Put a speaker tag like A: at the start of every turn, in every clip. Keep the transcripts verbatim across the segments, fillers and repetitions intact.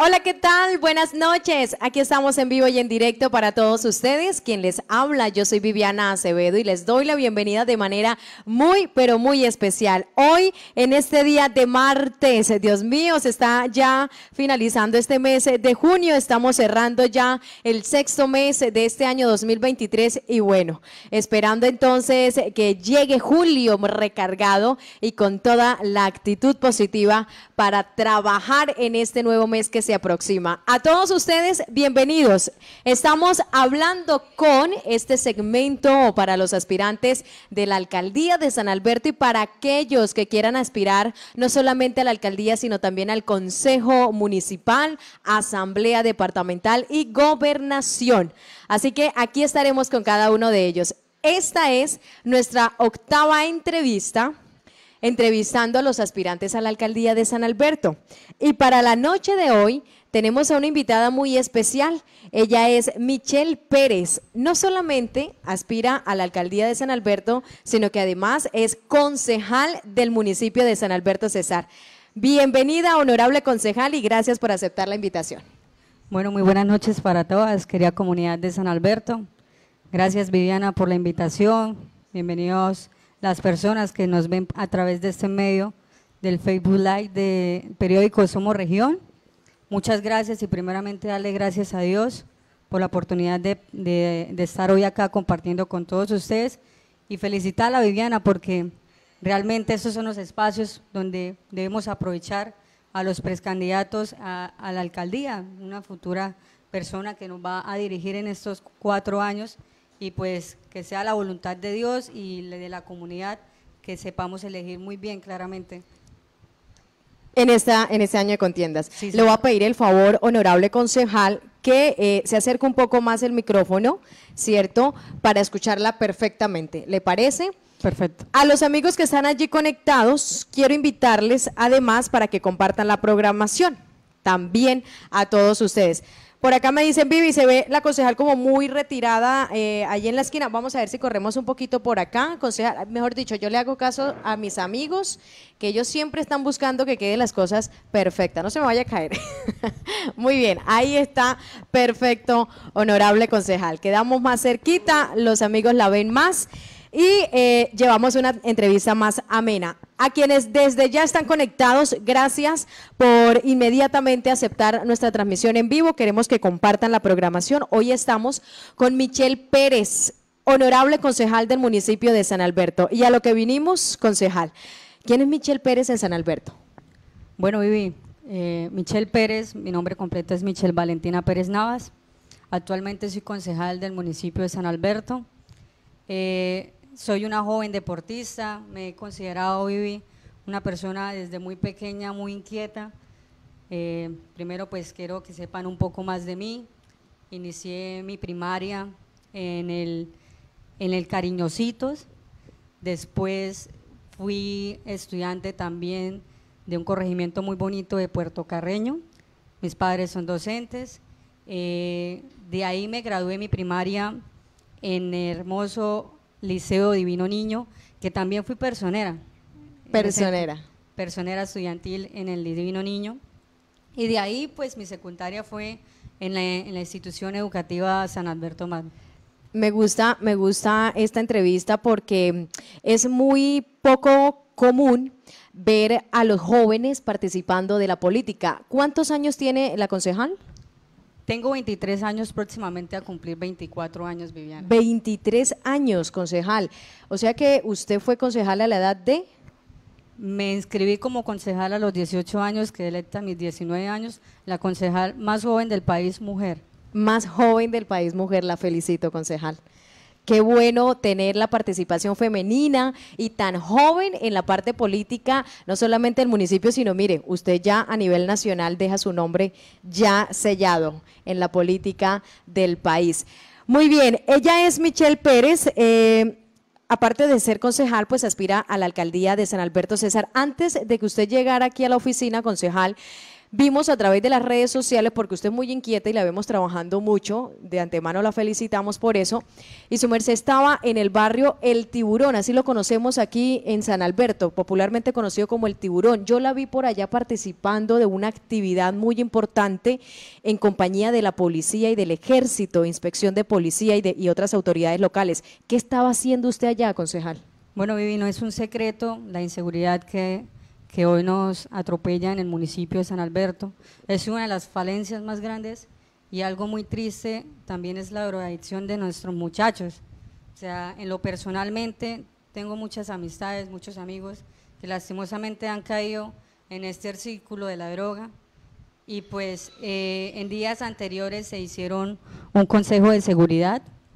A: Hola, ¿qué tal? Buenas noches. Aquí estamos en vivo y en directo para todos ustedes. Quien les habla, yo soy Viviana Acevedo y les doy la bienvenida de manera muy, pero muy especial. Hoy, en este día de martes, Dios mío, se está ya finalizando este mes de junio. Estamos cerrando ya el sexto mes de este año dos mil veintitrés y bueno, esperando entonces que llegue julio recargado y con toda la actitud positiva para trabajar en este nuevo mes que se aproxima. A todos ustedes, bienvenidos. Estamos hablando con este segmento para los aspirantes de la Alcaldía de San Alberto y para aquellos que quieran aspirar no solamente a la Alcaldía, sino también al Consejo Municipal, Asamblea Departamental y Gobernación. Así que aquí estaremos con cada uno de ellos. Esta es nuestra octava entrevista, entrevistando a los aspirantes a la Alcaldía de San Alberto. Y para la noche de hoy tenemos a una invitada muy especial. Ella es Michelle Pérez. No solamente aspira a la Alcaldía de San Alberto, sino que además es concejal del municipio de San Alberto Cesar. Bienvenida, honorable concejal, y gracias por aceptar la invitación.
B: Bueno, muy buenas noches para todas, querida comunidad de San Alberto. Gracias, Viviana, por la invitación. Bienvenidos las personas que nos ven a través de este medio del Facebook Live del periódico Somos Región. Muchas gracias y primeramente darle gracias a Dios por la oportunidad de, de, de estar hoy acá compartiendo con todos ustedes y felicitar a la Viviana porque realmente estos son los espacios donde debemos aprovechar a los precandidatos a, a la alcaldía, una futura persona que nos va a dirigir en estos cuatro años. Y pues que sea la voluntad de Dios y de la comunidad que sepamos elegir muy bien claramente.
A: En, esta, en este año de contiendas.
B: Sí, sí.
A: Le voy a pedir el favor, honorable concejal, que eh, se acerque un poco más el micrófono, ¿cierto? Para escucharla perfectamente. ¿Le parece?
B: Perfecto.
A: A los amigos que están allí conectados, quiero invitarles además para que compartan la programación. También a todos ustedes. Por acá me dicen, Vivi, se ve la concejal como muy retirada eh, allí en la esquina. Vamos a ver si corremos un poquito por acá. Concejal, mejor dicho, yo le hago caso a mis amigos, que ellos siempre están buscando que queden las cosas perfectas. No se me vaya a caer. Muy bien, ahí está, perfecto, honorable concejal. Quedamos más cerquita, los amigos la ven más y eh, llevamos una entrevista más amena. A quienes desde ya están conectados, gracias por inmediatamente aceptar nuestra transmisión en vivo. Queremos que compartan la programación. Hoy estamos con Michelle Pérez, honorable concejal del municipio de San Alberto. Y a lo que vinimos, concejal, ¿quién es Michelle Pérez en San Alberto?
B: Bueno, Vivi, eh, Michelle Pérez, mi nombre completo es Michelle Valentina Pérez Navas. Actualmente soy concejal del municipio de San Alberto. Eh, Soy una joven deportista, me he considerado, Vivi, una persona desde muy pequeña, muy inquieta. Eh, primero pues quiero que sepan un poco más de mí. Inicié mi primaria en el, en el Cariñositos, después fui estudiante también de un corregimiento muy bonito de Puerto Carreño, mis padres son docentes. Eh, de ahí me gradué mi primaria en hermoso Liceo Divino Niño, que también fui personera.
A: Personera.
B: Personera estudiantil en el Divino Niño. Y de ahí, pues, mi secundaria fue en la, en la institución educativa San Alberto Magno.
A: Me gusta, me gusta esta entrevista porque es muy poco común ver a los jóvenes participando de la política. ¿Cuántos años tiene la concejal?
B: Tengo veintitrés años, próximamente a cumplir veinticuatro años, Viviana.
A: veintitrés años, concejal. O sea que usted fue concejal a la edad de…
B: Me inscribí como concejal a los dieciocho años, quedé electa a mis diecinueve años, la concejal más joven del país, mujer.
A: Más joven del país, mujer, la felicito, concejal. Qué bueno tener la participación femenina y tan joven en la parte política, no solamente del municipio, sino mire, usted ya a nivel nacional deja su nombre ya sellado en la política del país. Muy bien, ella es Michelle Pérez, eh, aparte de ser concejal, pues aspira a la alcaldía de San Alberto Cesar. Antes de que usted llegara aquí a la oficina, concejal, vimos a través de las redes sociales, porque usted es muy inquieta y la vemos trabajando mucho, de antemano la felicitamos por eso, y su merced estaba en el barrio El Tiburón, así lo conocemos aquí en San Alberto, popularmente conocido como El Tiburón. Yo la vi por allá participando de una actividad muy importante en compañía de la policía y del ejército, inspección de policía y, de, y otras autoridades locales. ¿Qué estaba haciendo usted allá, concejal?
B: Bueno, Vivi, no es un secreto la inseguridad que, que hoy nos atropella en el municipio de San Alberto. Es una de las falencias más grandes y algo muy triste también es la drogadicción de nuestros muchachos. O sea, en lo personalmente tengo muchas amistades, muchos amigos que lastimosamente han caído en este círculo de la droga y pues eh, en días anteriores se hicieron un consejo de seguridad.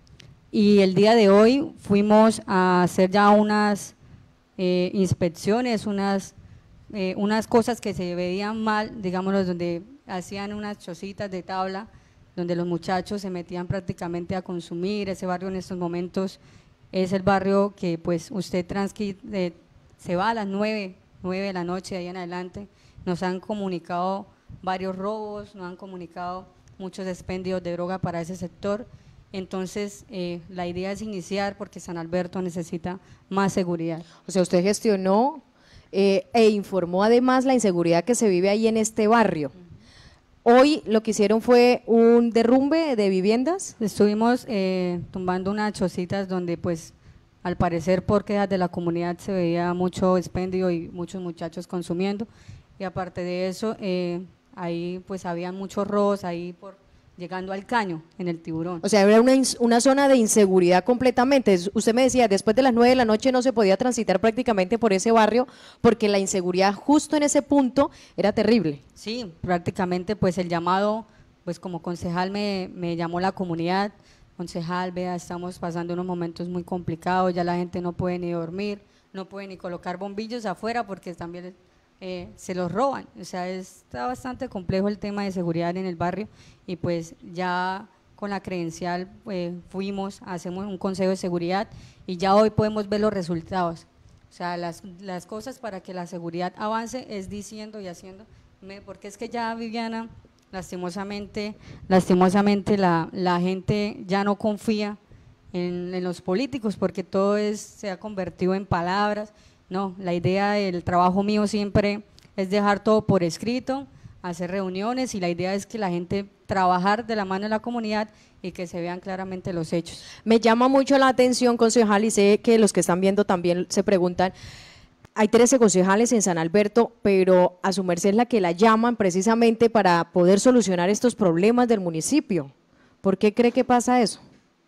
B: Y el día de hoy fuimos a hacer ya unas eh, inspecciones, unas, eh, unas cosas que se veían mal, digámoslo, donde hacían unas chocitas de tabla, donde los muchachos se metían prácticamente a consumir. Ese barrio en estos momentos es el barrio que pues usted transqui, eh, se va a las nueve, nueve de la noche, de ahí en adelante. Nos han comunicado varios robos, nos han comunicado muchos expendios de droga para ese sector. Entonces, eh, la idea es iniciar porque San Alberto necesita más seguridad.
A: O sea, usted gestionó eh, e informó además la inseguridad que se vive ahí en este barrio. Hoy lo que hicieron fue un derrumbe de viviendas.
B: Estuvimos eh, tumbando unas chocitas donde pues al parecer por quejas de la comunidad se veía mucho expendio y muchos muchachos consumiendo y aparte de eso eh, ahí pues había muchos robos ahí por llegando al caño en El Tiburón.
A: O sea, era una, una zona de inseguridad completamente. Usted me decía, después de las nueve de la noche no se podía transitar prácticamente por ese barrio porque la inseguridad justo en ese punto era terrible.
B: Sí, prácticamente pues el llamado, pues como concejal me, me llamó la comunidad, concejal, vea, estamos pasando unos momentos muy complicados, ya la gente no puede ni dormir, no puede ni colocar bombillos afuera porque también Eh, se los roban, o sea, está bastante complejo el tema de seguridad en el barrio y pues ya con la credencial eh, fuimos, hacemos un consejo de seguridad y ya hoy podemos ver los resultados, o sea, las, las cosas para que la seguridad avance es diciendo y haciendo, porque es que ya Viviana, lastimosamente, lastimosamente la, la gente ya no confía en, en los políticos porque todo es, se ha convertido en palabras. No, la idea del trabajo mío siempre es dejar todo por escrito, hacer reuniones y la idea es que la gente trabajar de la mano de la comunidad y que se vean claramente los hechos.
A: Me llama mucho la atención, concejal, y sé que los que están viendo también se preguntan, hay trece concejales en San Alberto, pero a su merced es la que la llaman precisamente para poder solucionar estos problemas del municipio. ¿Por qué cree que pasa eso?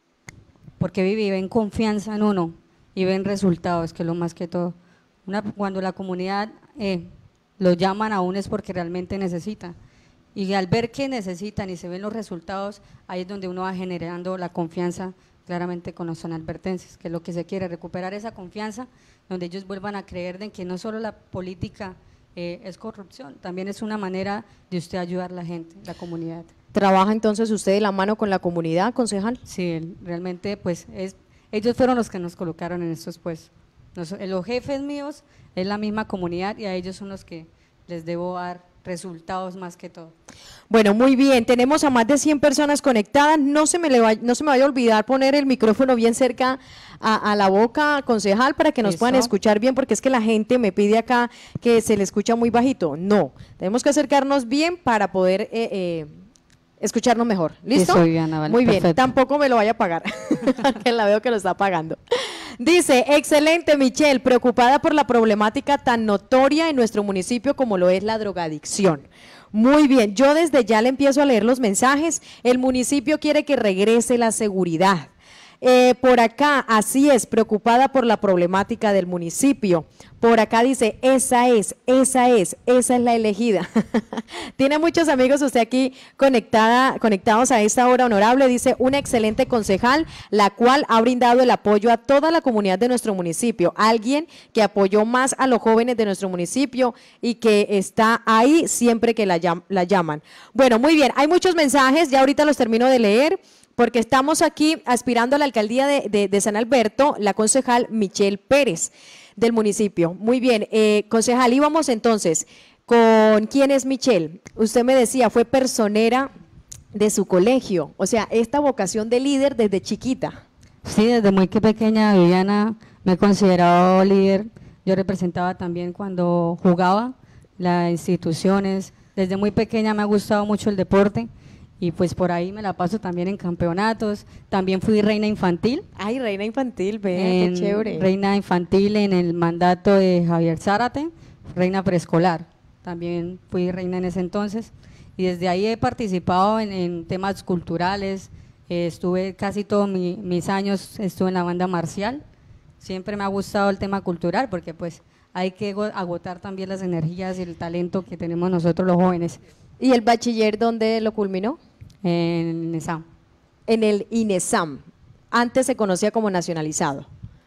B: Porque viven confianza en uno y ven resultados, que es lo más que todo. Una, cuando la comunidad eh, los llaman a uno es porque realmente necesitan y al ver que necesitan y se ven los resultados, ahí es donde uno va generando la confianza claramente con los sanalbertenses, que es lo que se quiere, recuperar esa confianza donde ellos vuelvan a creer de que no solo la política eh, es corrupción, también es una manera de usted ayudar a la gente, la comunidad.
A: ¿Trabaja entonces usted de la mano con la comunidad, concejal?
B: Sí, realmente pues es, ellos fueron los que nos colocaron en estos puestos. Los, los jefes míos es la misma comunidad y a ellos son los que les debo dar resultados más que todo.
A: Bueno, muy bien, tenemos a más de cien personas conectadas, no se me, le va, no se me vaya a olvidar poner el micrófono bien cerca a, a la boca, concejal, para que nos
B: Eso.
A: puedan escuchar bien, porque es que la gente me pide acá que se le escucha muy bajito. No, tenemos que acercarnos bien para poder… Eh, eh, escucharnos mejor, ¿listo?
B: Sí, soy Diana, vale,
A: muy bien,
B: perfecto.
A: tampoco me lo vaya a pagar, que la veo que lo está pagando. Dice, excelente Michelle, preocupada por la problemática tan notoria en nuestro municipio como lo es la drogadicción. Muy bien, yo desde ya le empiezo a leer los mensajes. El municipio quiere que regrese la seguridad. Eh, por acá, así es, preocupada por la problemática del municipio. Por acá dice, esa es, esa es, esa es la elegida. Tiene muchos amigos usted aquí conectada, conectados a esta hora, honorable. Dice, una excelente concejal, la cual ha brindado el apoyo a toda la comunidad de nuestro municipio. Alguien que apoyó más a los jóvenes de nuestro municipio y que está ahí siempre que la, llam la llaman. Bueno, muy bien, hay muchos mensajes, ya ahorita los termino de leer, porque estamos aquí aspirando a la alcaldía de, de, de San Alberto, la concejal Michelle Pérez del municipio. Muy bien, eh, concejal, íbamos entonces, ¿Con quién es Michelle? Usted me decía, fue personera de su colegio, o sea, esta vocación de líder desde chiquita.
B: Sí, desde muy que pequeña, Viviana, me he considerado líder. Yo representaba también cuando jugaba las instituciones. Desde muy pequeña me ha gustado mucho el deporte y pues por ahí me la paso también en campeonatos. También fui reina infantil.
A: Ay, reina infantil, vea, qué chévere.
B: Reina infantil en el mandato de Javier Zárate, reina preescolar. También fui reina en ese entonces y desde ahí he participado en, en temas culturales. Eh, estuve casi todos mi, mis años, estuve en la banda marcial. Siempre me ha gustado el tema cultural porque pues hay que agotar también las energías y el talento que tenemos nosotros los jóvenes.
A: ¿Y el bachiller dónde lo culminó?
B: En INESAM.
A: En el INESAM. Antes se conocía como nacionalizado.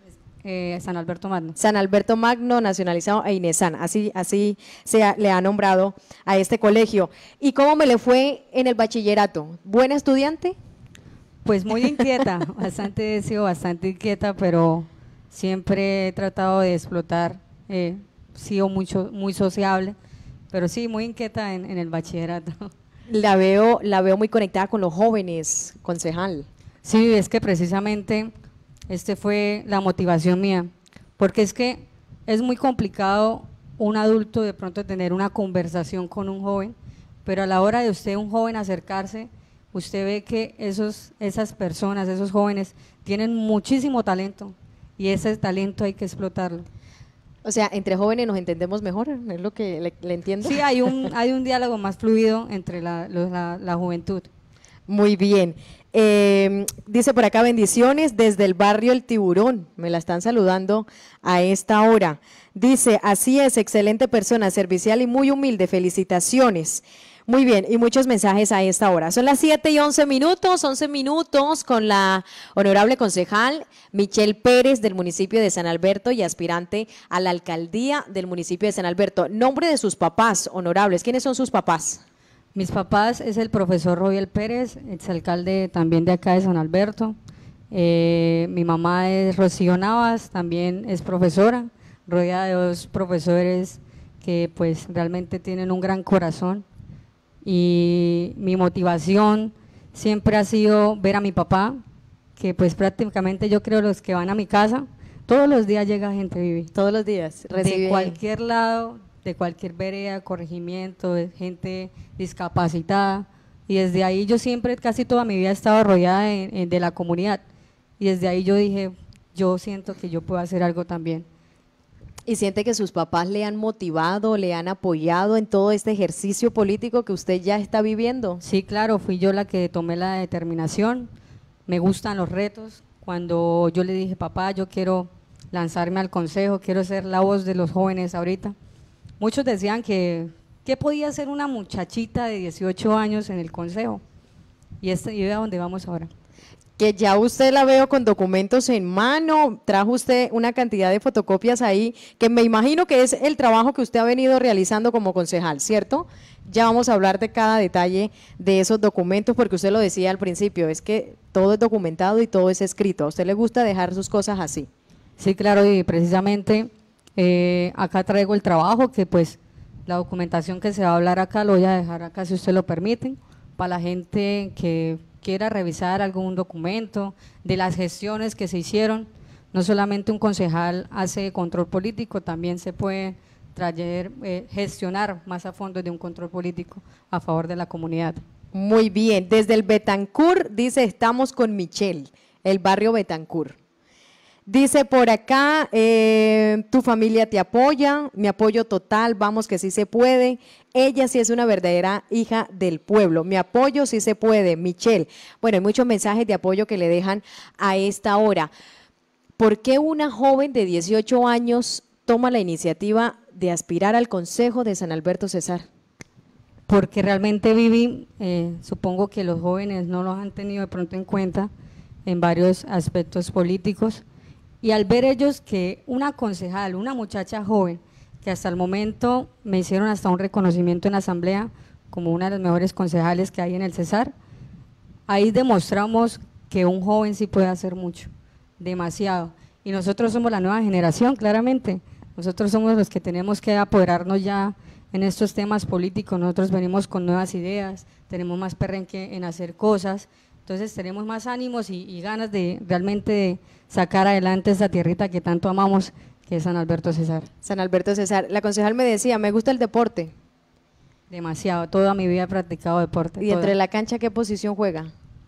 B: Eh, San Alberto Magno.
A: San Alberto Magno, nacionalizado e INESAM. Así, así se ha, le ha nombrado a este colegio. ¿Y cómo me le fue en el bachillerato? ¿Buena estudiante?
B: Pues muy inquieta, bastante, he sido bastante inquieta, pero siempre he tratado de explotar, eh, he sido mucho, muy sociable, pero sí, muy inquieta en, en el bachillerato.
A: La veo, la veo muy conectada con los jóvenes, concejal.
B: Sí, es que precisamente este fue la motivación mía, porque es que es muy complicado un adulto de pronto tener una conversación con un joven, pero a la hora de usted, un joven, acercarse, usted ve que esos, esas personas, esos jóvenes, tienen muchísimo talento y ese talento hay que explotarlo.
A: O sea, entre jóvenes nos entendemos mejor, es lo que le, le entiendo.
B: Sí, hay un, hay un diálogo más fluido entre la, la, la juventud.
A: Muy bien. Eh, dice por acá, bendiciones desde el barrio El Tiburón, me la están saludando a esta hora. Dice, así es, excelente persona, servicial y muy humilde, felicitaciones. Muy bien, y muchos mensajes a esta hora. Son las siete y once minutos, once minutos con la honorable concejal Michelle Pérez del municipio de San Alberto y aspirante a la alcaldía del municipio de San Alberto. Nombre de sus papás, honorables, ¿quiénes son sus papás?
B: Mis papás es el profesor Robiel Pérez, exalcalde también de acá de San Alberto. Eh, mi mamá es Rocío Navas, también es profesora, rodeada de dos profesores que pues realmente tienen un gran corazón. Y mi motivación siempre ha sido ver a mi papá, que pues prácticamente yo creo los que van a mi casa, todos los días llega gente, Vivi.
A: Todos los días.
B: Recibe. De cualquier lado, de cualquier vereda, corregimiento, de gente discapacitada. Y desde ahí yo siempre, casi toda mi vida he estado rodeada en, en, de la comunidad. Y desde ahí yo dije, yo siento que yo puedo hacer algo también.
A: ¿Y siente que sus papás le han motivado, le han apoyado en todo este ejercicio político que usted ya está viviendo?
B: Sí, claro, fui yo la que tomé la determinación, me gustan los retos. Cuando yo le dije, papá, yo quiero lanzarme al consejo, quiero ser la voz de los jóvenes ahorita. Muchos decían que, ¿qué podía hacer una muchachita de dieciocho años en el consejo? Y, este, y vea dónde vamos ahora.
A: Que ya usted la veo con documentos en mano, trajo usted una cantidad de fotocopias ahí, que me imagino que es el trabajo que usted ha venido realizando como concejal, ¿cierto? Ya vamos a hablar de cada detalle de esos documentos, porque usted lo decía al principio, es que todo es documentado y todo es escrito. ¿A usted le gusta dejar sus cosas así?
B: Sí, claro, y precisamente eh, acá traigo el trabajo, que pues la documentación que se va a hablar acá lo voy a dejar acá si usted lo permite, para la gente que quiera revisar algún documento de las gestiones que se hicieron. No solamente un concejal hace control político, también se puede traer, eh, gestionar más a fondo de un control político a favor de la comunidad.
A: Muy bien, desde el Betancur dice, estamos con Michelle, el barrio Betancur. Dice por acá, eh, tu familia te apoya, mi apoyo total, vamos que sí se puede. Ella sí es una verdadera hija del pueblo, mi apoyo sí se puede, Michelle. Bueno, hay muchos mensajes de apoyo que le dejan a esta hora. ¿Por qué una joven de dieciocho años toma la iniciativa de aspirar al Consejo de San Alberto Cesar?
B: Porque realmente, Vivi, eh, supongo que los jóvenes no los han tenido de pronto en cuenta en varios aspectos políticos. Y al ver ellos que una concejal, una muchacha joven, que hasta el momento me hicieron hasta un reconocimiento en la asamblea como una de las mejores concejales que hay en el Cesar, ahí demostramos que un joven sí puede hacer mucho, demasiado. Y nosotros somos la nueva generación, claramente. Nosotros somos los que tenemos que apoderarnos ya en estos temas políticos, nosotros venimos con nuevas ideas, tenemos más perrenque en hacer cosas, entonces tenemos más ánimos y, y ganas de realmente de sacar adelante esa tierrita que tanto amamos, que es San Alberto Cesar.
A: San Alberto Cesar, la concejal me decía, me gusta el deporte.
B: Demasiado, toda mi vida he practicado deporte.
A: ¿Y
B: toda.
A: entre la cancha qué posición juega?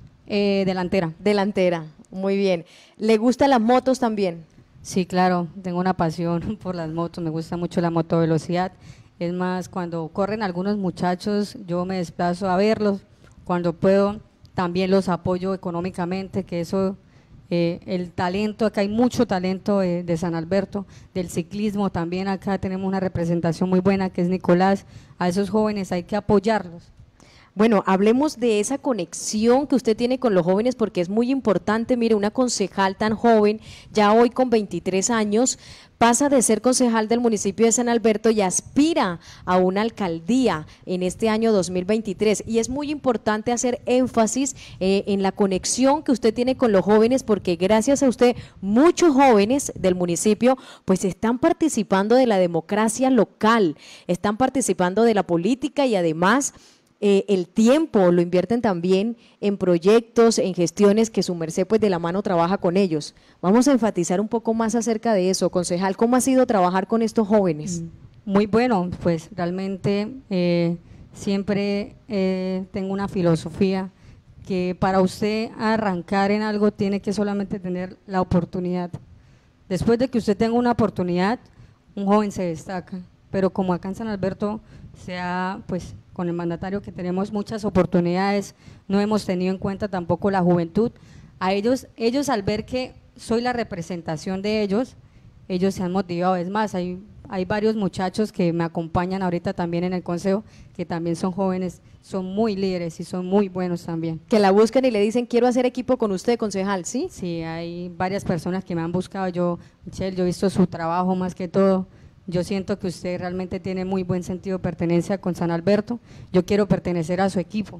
B: Eh, delantera.
A: Delantera, muy bien. ¿Le gustan las motos también?
B: Sí, claro, tengo una pasión por las motos, me gusta mucho la motovelocidad. Es más, cuando corren algunos muchachos, yo me desplazo a verlos. Cuando puedo, también los apoyo económicamente, que eso, eh, el talento, acá hay mucho talento eh, de San Alberto, del ciclismo también, acá tenemos una representación muy buena que es Nicolás. A esos jóvenes hay que apoyarlos.
A: Bueno, hablemos de esa conexión que usted tiene con los jóvenes porque es muy importante. Mire, una concejal tan joven, ya hoy con veintitrés años, pasa de ser concejal del municipio de San Alberto y aspira a una alcaldía en este año dos mil veintitrés. Y es muy importante hacer énfasis eh, en la conexión que usted tiene con los jóvenes porque gracias a usted muchos jóvenes del municipio pues están participando de la democracia local, están participando de la política y además Eh, el tiempo lo invierten también en proyectos, en gestiones que su merced pues de la mano trabaja con ellos. Vamos a enfatizar un poco más acerca de eso, concejal, ¿cómo ha sido trabajar con estos jóvenes?
B: Muy bueno, pues realmente eh, siempre eh, tengo una filosofía que para usted arrancar en algo tiene que solamente tener la oportunidad. Después de que usted tenga una oportunidad, un joven se destaca, pero como acá en San Alberto se ha, pues con el mandatario que tenemos muchas oportunidades, no hemos tenido en cuenta tampoco la juventud, a ellos, ellos al ver que soy la representación de ellos, ellos se han motivado, es más, hay, hay varios muchachos que me acompañan ahorita también en el consejo, que también son jóvenes, son muy líderes y son muy buenos también.
A: Que la buscan y le dicen, quiero hacer equipo con usted, concejal, ¿sí?
B: Sí, hay varias personas que me han buscado, yo, Michelle, yo he visto su trabajo más que todo. Yo siento que usted realmente tiene muy buen sentido de pertenencia con San Alberto, yo quiero pertenecer a su equipo.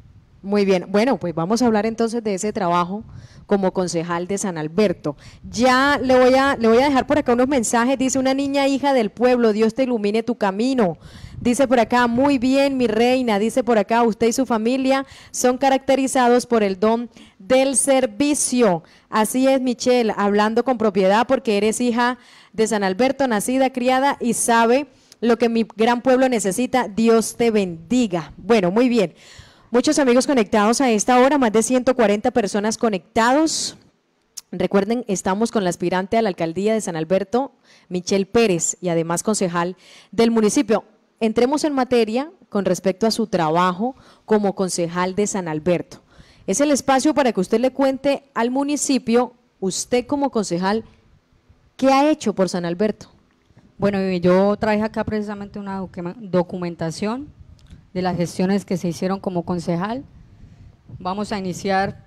A: Muy bien, bueno, pues vamos a hablar entonces de ese trabajo como concejal de San Alberto. Ya le voy a, le voy a dejar por acá unos mensajes, dice una niña hija del pueblo, Dios te ilumine tu camino. Dice por acá, muy bien mi reina, dice por acá, usted y su familia son caracterizados por el don del servicio. Así es, Michelle, hablando con propiedad porque eres hija de San Alberto, nacida, criada y sabe lo que mi gran pueblo necesita. Dios te bendiga. Bueno, muy bien. Muchos amigos conectados a esta hora, más de ciento cuarenta personas conectados. Recuerden, estamos con la aspirante a la alcaldía de San Alberto, Michelle Pérez, y además concejal del municipio. Entremos en materia con respecto a su trabajo como concejal de San Alberto. Es el espacio para que usted le cuente al municipio, usted como concejal, ¿qué ha hecho por San Alberto?
B: Bueno, yo traje acá precisamente una documentación de las gestiones que se hicieron como concejal. Vamos a iniciar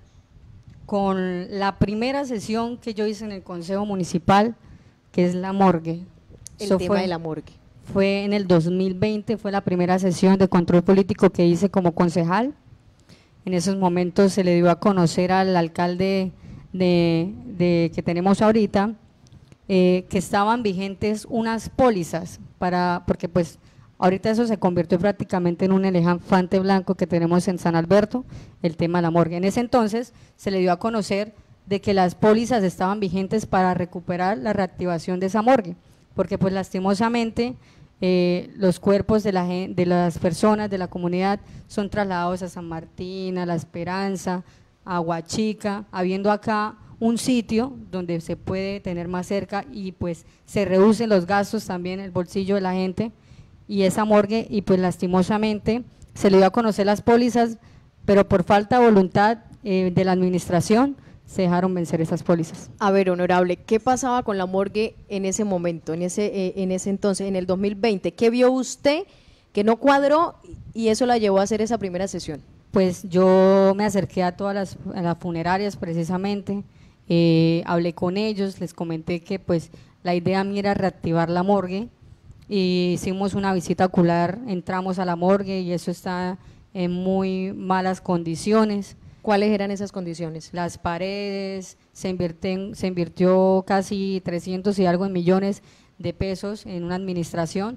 B: con la primera sesión que yo hice en el Consejo Municipal, que es la morgue.
A: El
B: Eso
A: tema
B: fue,
A: de la morgue.
B: Fue en el dos mil veinte, fue la primera sesión de control político que hice como concejal. En esos momentos se le dio a conocer al alcalde de, de, que tenemos ahorita, eh, que estaban vigentes unas pólizas, para, porque pues ahorita eso se convirtió prácticamente en un elefante blanco que tenemos en San Alberto, el tema de la morgue. En ese entonces se le dio a conocer de que las pólizas estaban vigentes para recuperar la reactivación de esa morgue, porque pues lastimosamente eh, los cuerpos de, la, de las personas de la comunidad son trasladados a San Martín, a La Esperanza, a Huachica, habiendo acá un sitio donde se puede tener más cerca y pues se reducen los gastos también en el bolsillo de la gente y esa morgue, y pues lastimosamente se le dio a conocer las pólizas, pero por falta de voluntad eh, de la administración se dejaron vencer esas pólizas.
A: A ver, honorable, ¿qué pasaba con la morgue en ese momento, en ese, eh, en ese entonces, en el dos mil veinte? ¿Qué vio usted que no cuadró y eso la llevó a hacer esa primera sesión?
B: Pues yo me acerqué a todas las, a las funerarias precisamente, eh, hablé con ellos, les comenté que pues la idea mía era reactivar la morgue, y hicimos una visita ocular, entramos a la morgue y eso está en muy malas condiciones.
A: ¿Cuáles eran esas condiciones?
B: Las paredes, se, invierten, se invirtió casi trescientos y algo en millones de pesos en una administración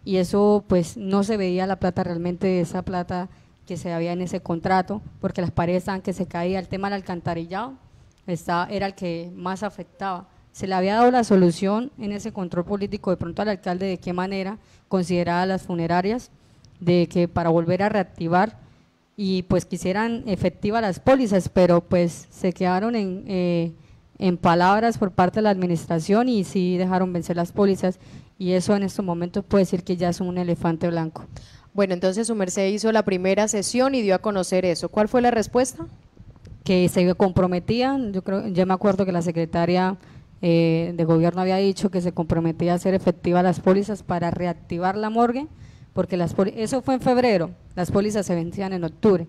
B: y eso pues no se veía la plata realmente de esa plata que se había en ese contrato, porque las paredes estaban que se caía. El tema del alcantarillado estaba, era el que más afectaba. Se le había dado la solución en ese control político de pronto al alcalde de qué manera consideraba las funerarias, de que para volver a reactivar y pues quisieran efectivas las pólizas, pero pues se quedaron en, eh, en palabras por parte de la administración y sí dejaron vencer las pólizas, y eso en estos momentos puede decir que ya es un elefante blanco.
A: Bueno, entonces su merced hizo la primera sesión y dio a conocer eso. ¿Cuál fue la respuesta?
B: Que se comprometían, yo creo, yo me acuerdo que la secretaria eh, de gobierno había dicho que se comprometía a hacer efectivas las pólizas para reactivar la morgue, porque las eso fue en febrero, las pólizas se vencían en octubre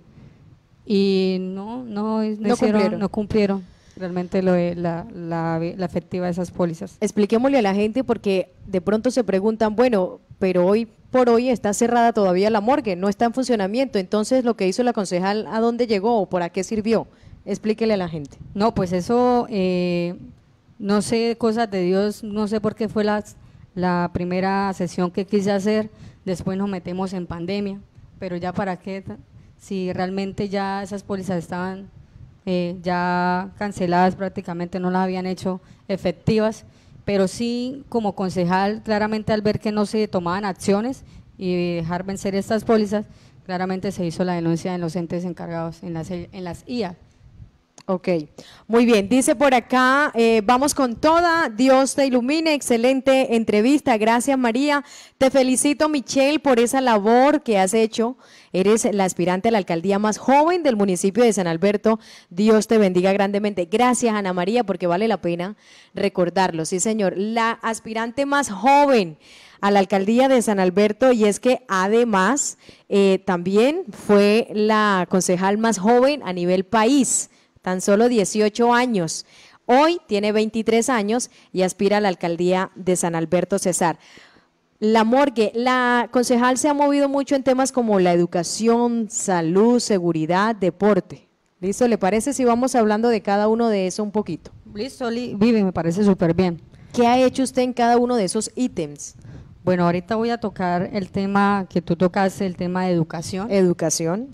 B: y no no, no,
A: no
B: hicieron,
A: cumplieron.
B: no cumplieron realmente lo de la, la, la efectiva de esas pólizas.
A: Expliquémosle a la gente, porque de pronto se preguntan, bueno, pero hoy por hoy está cerrada todavía la morgue, no está en funcionamiento, entonces lo que hizo la concejal, ¿a dónde llegó o para qué sirvió? Explíquele a la gente.
B: No, pues eso, eh, no sé, cosas de Dios, no sé por qué fue la, la primera sesión que quise hacer, después nos metemos en pandemia, pero ya para qué, si realmente ya esas pólizas estaban eh, ya canceladas, prácticamente no las habían hecho efectivas, pero sí como concejal, claramente al ver que no se tomaban acciones y dejar vencer estas pólizas, claramente se hizo la denuncia en los entes encargados, en las, en las I A.
A: Ok, muy bien, dice por acá, eh, vamos con toda, Dios te ilumine, excelente entrevista, gracias María, te felicito Michelle por esa labor que has hecho, eres la aspirante a la alcaldía más joven del municipio de San Alberto, Dios te bendiga grandemente, gracias Ana María, porque vale la pena recordarlo, sí señor, la aspirante más joven a la alcaldía de San Alberto, y es que además eh, también fue la concejal más joven a nivel país, tan solo dieciocho años, hoy tiene veintitrés años y aspira a la alcaldía de San Alberto Cesar. La morgue, la concejal se ha movido mucho en temas como la educación, salud, seguridad, deporte. ¿Listo? ¿Le parece si vamos hablando de cada uno de eso un poquito?
B: Listo, Vivi, me parece súper bien.
A: ¿Qué ha hecho usted en cada uno de esos ítems?
B: Bueno, ahorita voy a tocar el tema que tú tocaste, el tema de educación.
A: Educación.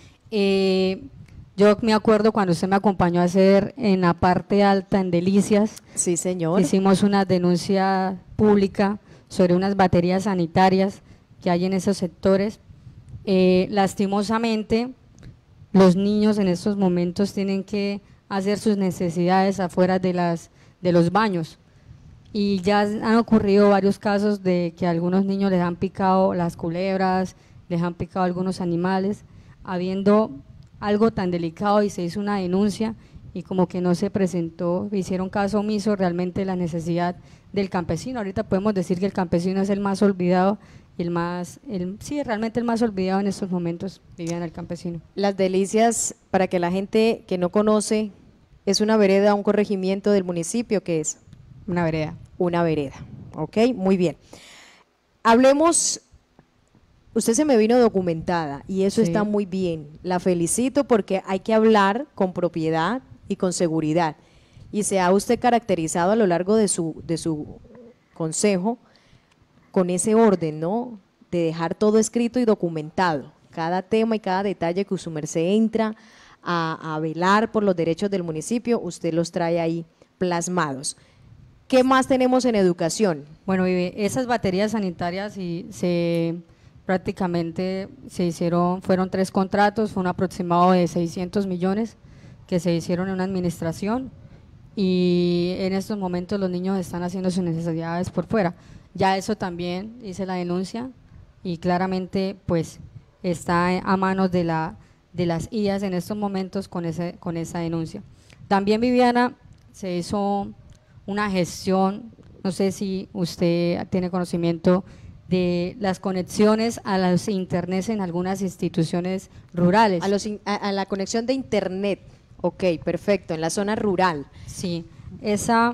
B: Eh, Yo me acuerdo cuando usted me acompañó a hacer en la parte alta, en Delicias.
A: Sí, señor.
B: Hicimos una denuncia pública sobre unas baterías sanitarias que hay en esos sectores. Eh, lastimosamente, los niños en estos momentos tienen que hacer sus necesidades afuera de, las, de los baños. Y ya han ocurrido varios casos de que a algunos niños les han picado las culebras, les han picado algunos animales, habiendo algo tan delicado, y se hizo una denuncia y como que no se presentó, hicieron caso omiso realmente la necesidad del campesino. Ahorita podemos decir que el campesino es el más olvidado, el más, el, sí, realmente el más olvidado en estos momentos, Viviana, el campesino.
A: Las Delicias, para que la gente que no conoce, es una vereda, un corregimiento del municipio, ¿qué es?
B: Una vereda.
A: Una vereda, ok, muy bien. Hablemos. Usted se me vino documentada y eso
B: Sí.
A: está muy bien, la felicito porque hay que hablar con propiedad y con seguridad, y se ha usted caracterizado a lo largo de su, de su consejo con ese orden, ¿no?, de dejar todo escrito y documentado, cada tema y cada detalle que su merced entra a, a velar por los derechos del municipio, usted los trae ahí plasmados. ¿Qué más tenemos en educación?
B: Bueno, Vivi, esas baterías sanitarias y se… prácticamente se hicieron, fueron tres contratos, fue un aproximado de seiscientos millones que se hicieron en una administración, y en estos momentos los niños están haciendo sus necesidades por fuera. Ya eso también hice la denuncia y claramente pues está a manos de, la, de las I As en estos momentos con, ese, con esa denuncia. También, Viviana, se hizo una gestión, no sé si usted tiene conocimiento de las conexiones a los internet en algunas instituciones rurales.
A: A, los, a, a la conexión de internet, ok, perfecto, en la zona rural.
B: Sí, esa,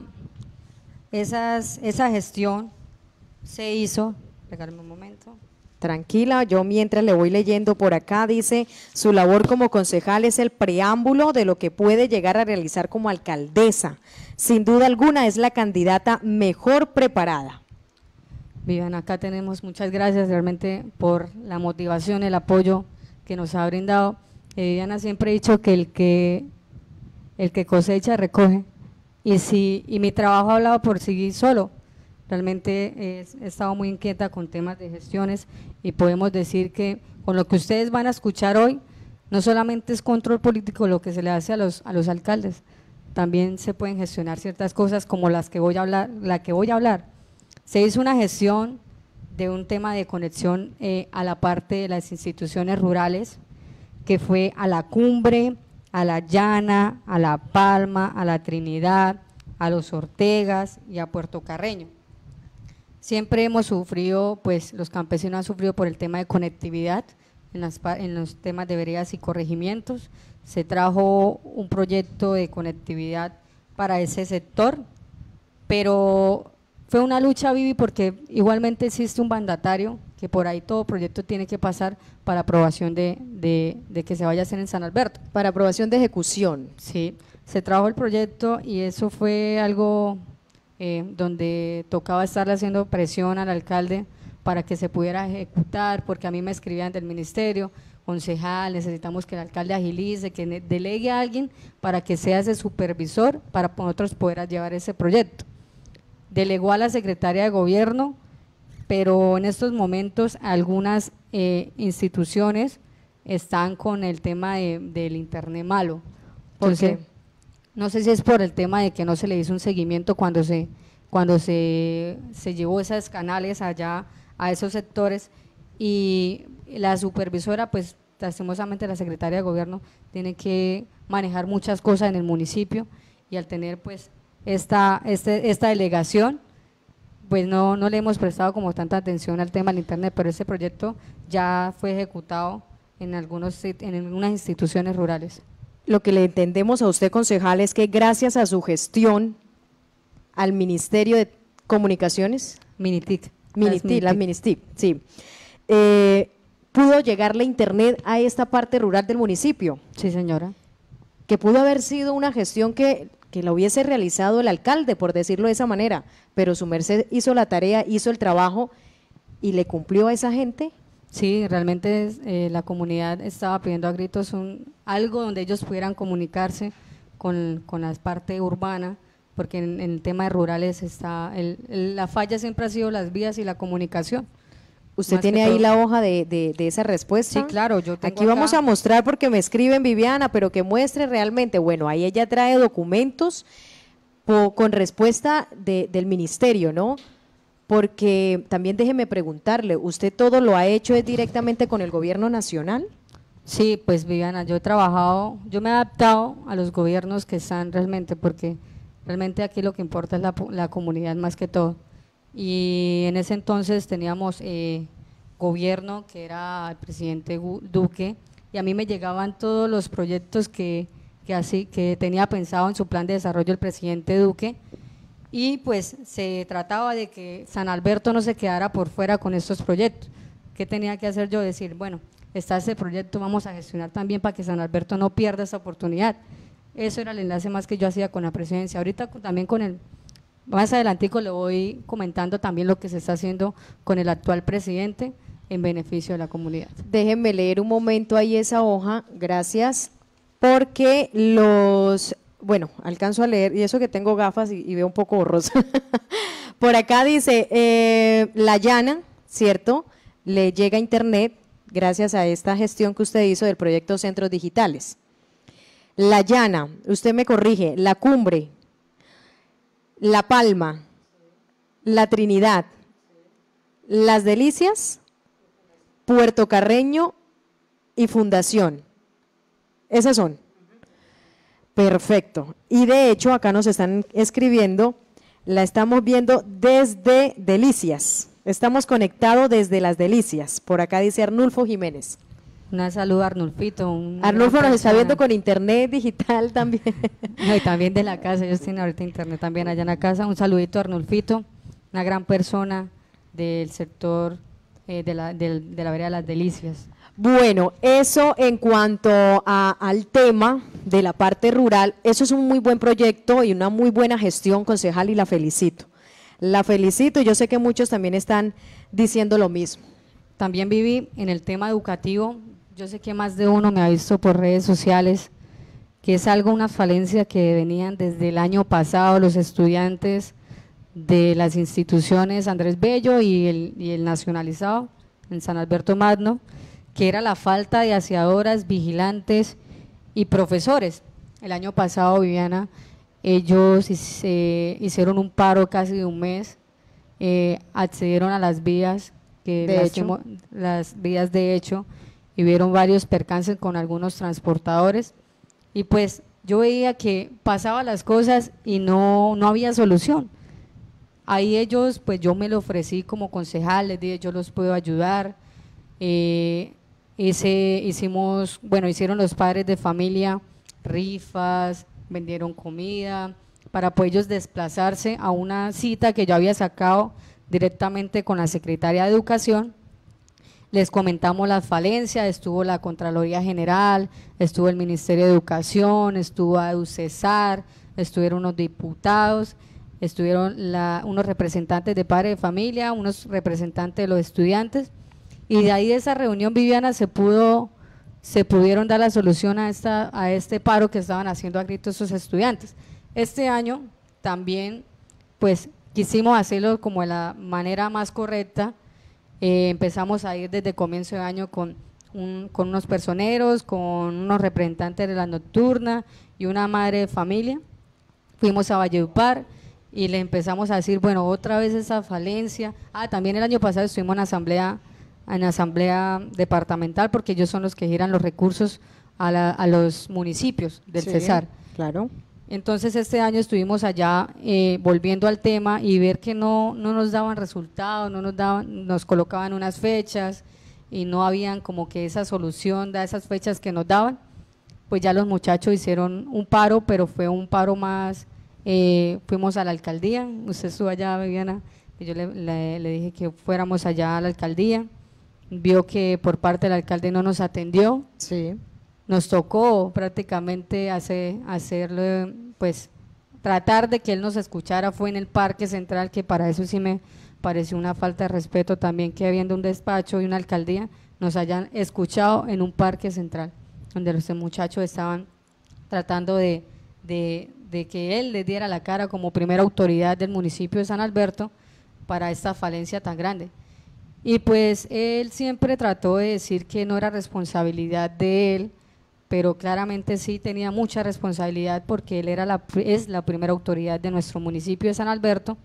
B: esas, esa gestión se hizo, regálame un momento.
A: Tranquila, yo mientras le voy leyendo por acá, dice, su labor como concejal es el preámbulo de lo que puede llegar a realizar como alcaldesa. Sin duda alguna es la candidata mejor preparada.
B: Viviana, acá tenemos muchas gracias realmente por la motivación, el apoyo que nos ha brindado. Eh, Viviana, siempre he dicho que el que, el que cosecha recoge, y, si, y mi trabajo ha hablado por sí solo. Realmente eh, he estado muy inquieta con temas de gestiones y podemos decir que con lo que ustedes van a escuchar hoy, no solamente es control político lo que se le hace a los, a los alcaldes, también se pueden gestionar ciertas cosas como las que voy a hablar, la que voy a hablar. Se hizo una gestión de un tema de conexión eh, a la parte de las instituciones rurales, que fue a la Cumbre, a la Llana, a La Palma, a la Trinidad, a los Ortegas y a Puerto Carreño. Siempre hemos sufrido, pues los campesinos han sufrido por el tema de conectividad en, las, en los temas de veredas y corregimientos. Se trajo un proyecto de conectividad para ese sector, pero fue una lucha, Vivi, porque igualmente existe un mandatario que por ahí todo proyecto tiene que pasar para aprobación de, de, de que se vaya a hacer en San Alberto.
A: Para aprobación de ejecución.
B: Sí, se trajo el proyecto y eso fue algo eh, donde tocaba estarle haciendo presión al alcalde para que se pudiera ejecutar, porque a mí me escribían del ministerio, concejal, necesitamos que el alcalde agilice, que delegue a alguien para que sea ese supervisor para nosotros poder llevar ese proyecto. Delegó a la secretaria de gobierno, pero en estos momentos algunas eh, instituciones están con el tema de, del internet malo. Entonces, no sé si es por el tema de que no se le hizo un seguimiento cuando se, cuando se, se llevó esos canales allá a esos sectores, y la supervisora, pues lastimosamente la secretaria de gobierno tiene que manejar muchas cosas en el municipio, y al tener pues esta, este, esta delegación, pues no, no le hemos prestado como tanta atención al tema del internet, pero ese proyecto ya fue ejecutado en, algunos, en algunas instituciones rurales.
A: Lo que le entendemos a usted, concejal, es que gracias a su gestión al Ministerio de Comunicaciones,
B: Minitic,
A: Minitic, las Minitic, sí, eh, pudo llegarle internet a esta parte rural del municipio.
B: Sí, señora.
A: Que pudo haber sido una gestión que, que la hubiese realizado el alcalde, por decirlo de esa manera, pero su merced hizo la tarea, hizo el trabajo y le cumplió a esa gente.
B: Sí, realmente eh, la comunidad estaba pidiendo a gritos un, algo donde ellos pudieran comunicarse con, con la parte urbana, porque en, en el tema de rurales está, el, el, la falla siempre ha sido las vías y la comunicación.
A: ¿Usted tiene ahí la hoja de, de, de esa respuesta?
B: Sí, claro. Yo tengo
A: Aquí vamos
B: acá.
A: a mostrar, porque me escriben, Viviana, pero que muestre realmente. Bueno, ahí ella trae documentos po, con respuesta de, del ministerio, ¿no? Porque también déjeme preguntarle, ¿usted todo lo ha hecho es directamente con el gobierno nacional?
B: Sí, pues Viviana, yo he trabajado, yo me he adaptado a los gobiernos que están realmente, porque realmente aquí lo que importa es la, la comunidad más que todo. Y en ese entonces teníamos eh, gobierno que era el presidente Duque, y a mí me llegaban todos los proyectos que, que, así, que tenía pensado en su plan de desarrollo el presidente Duque, y pues se trataba de que San Alberto no se quedara por fuera con estos proyectos. ¿Qué tenía que hacer yo? Decir, bueno, está este proyecto, vamos a gestionar también para que San Alberto no pierda esa oportunidad. Eso era el enlace más que yo hacía con la presidencia. Ahorita también con el, más adelantico le voy comentando también lo que se está haciendo con el actual presidente en beneficio de la comunidad.
A: Déjenme leer un momento ahí esa hoja, gracias, porque los… Bueno, alcanzo a leer, y eso que tengo gafas y, y veo un poco borroso. Por acá dice, eh, La Llana, ¿cierto? Le llega internet gracias a esta gestión que usted hizo del proyecto Centros Digitales. La Llana, usted me corrige, La Cumbre, La Palma, La Trinidad, Las Delicias, Puerto Carreño y Fundación. Esas son. Perfecto. Y de hecho acá nos están escribiendo, la estamos viendo desde Delicias. Estamos conectados desde Las Delicias. Por acá dice Arnulfo Jiménez.
B: Una saludo a Arnulfito.
A: Arnulfo nos está viendo con internet digital también.
B: No, y también de la casa, ellos tienen ahorita internet también allá en la casa. Un saludito a Arnulfito, una gran persona del sector eh, de, la, de, de la vereda Las Delicias.
A: Bueno, eso en cuanto a, al tema de la parte rural, eso es un muy buen proyecto y una muy buena gestión, concejal, y la felicito. La felicito y yo sé que muchos también están diciendo lo mismo.
B: También viví en el tema educativo, yo sé que más de uno me ha visto por redes sociales, que es algo, una falencia que venían desde el año pasado los estudiantes de las instituciones Andrés Bello y el, y el nacionalizado en San Alberto Magno, que era la falta de aseadoras, vigilantes y profesores. El año pasado, Viviana, ellos hice, hicieron un paro casi de un mes, eh, accedieron a las vías, que
A: De
B: lastimo, las vías de hecho, y vieron varios percances con algunos transportadores, y pues yo veía que pasaban las cosas y no, no había solución. Ahí ellos, pues yo me lo ofrecí como concejal, les dije yo los puedo ayudar, eh, hice, hicimos, bueno, hicieron los padres de familia rifas, vendieron comida, para pues ellos desplazarse a una cita que yo había sacado directamente con la secretaria de Educación. Les comentamos las falencias, estuvo la Contraloría General, estuvo el Ministerio de Educación, estuvo AEUCESAR, estuvieron unos diputados, estuvieron la, unos representantes de padres de familia, unos representantes de los estudiantes, y de ahí de esa reunión, Viviana, se pudo, se pudieron dar la solución a, esta, a este paro que estaban haciendo a gritos esos estudiantes. Este año también, pues, quisimos hacerlo como de la manera más correcta. Eh, empezamos a ir desde comienzo de año con, un, con unos personeros, con unos representantes de la nocturna y una madre de familia. Fuimos a Valledupar y le empezamos a decir, bueno, otra vez esa falencia. Ah, también el año pasado estuvimos en asamblea, en asamblea departamental, porque ellos son los que giran los recursos a, la, a los municipios del
A: Sí,
B: Cesar.
A: Claro.
B: Entonces este año estuvimos allá eh, volviendo al tema y ver que no, no nos daban resultados, no nos daban, nos colocaban unas fechas y no habían como que esa solución de esas fechas que nos daban. Pues ya los muchachos hicieron un paro, pero fue un paro más, eh, fuimos a la alcaldía, usted estuvo allá, Viviana, y yo le, le, le dije que fuéramos allá a la alcaldía, vio que por parte del alcalde no nos atendió.
A: Sí.
B: Nos tocó prácticamente hacer, hacerlo, pues tratar de que él nos escuchara, fue en el Parque Central, que para eso sí me pareció una falta de respeto también, que habiendo un despacho y una alcaldía nos hayan escuchado en un Parque Central, donde los muchachos estaban tratando de, de, de que él les diera la cara como primera autoridad del municipio de San Alberto para esta falencia tan grande. Y pues él siempre trató de decir que no era responsabilidad de él, pero claramente sí tenía mucha responsabilidad porque él era la, es la primera autoridad de nuestro municipio de San Alberto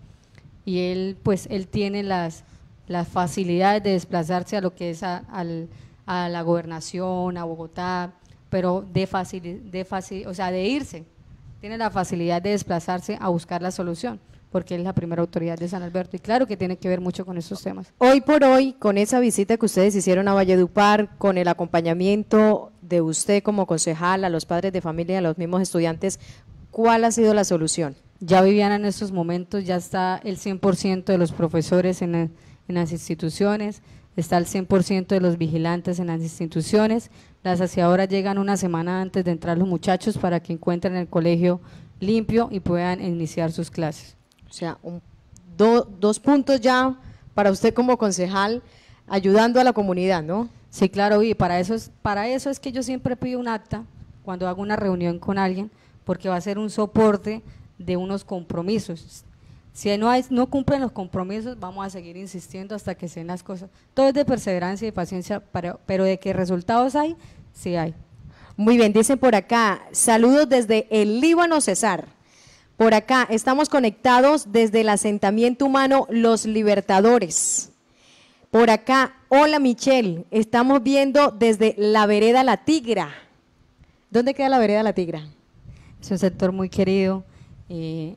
B: y él pues él tiene las, las facilidades de desplazarse a lo que es a, al, a la gobernación, a Bogotá, pero de fácil, de fácil, o sea, de irse, tiene la facilidad de desplazarse a buscar la solución, porque él es la primera autoridad de San Alberto y claro que tiene que ver mucho con estos temas.
A: Hoy por hoy, con esa visita que ustedes hicieron a Valledupar, con el acompañamiento de usted como concejal, a los padres de familia y a los mismos estudiantes, ¿cuál ha sido la solución?
B: Ya Viviana, en estos momentos ya está el cien por ciento de los profesores en, en las instituciones, está el cien por ciento de los vigilantes en las instituciones, las aseadoras llegan una semana antes de entrar los muchachos para que encuentren el colegio limpio y puedan iniciar sus clases.
A: O sea, un, do, dos puntos ya para usted como concejal, ayudando a la comunidad, ¿no?
B: Sí, claro, y para eso, es, para eso es que yo siempre pido un acta cuando hago una reunión con alguien, porque va a ser un soporte de unos compromisos. Si no, hay, no cumplen los compromisos, vamos a seguir insistiendo hasta que se den las cosas. Todo es de perseverancia y paciencia, pero, pero de que resultados hay, sí hay.
A: Muy bien, dicen por acá, saludos desde el Líbano Cesar. Por acá, estamos conectados desde el asentamiento humano Los Libertadores. Por acá, hola Michelle, estamos viendo desde la vereda La Tigra. ¿Dónde queda la vereda La Tigra?
B: Es un sector muy querido, eh,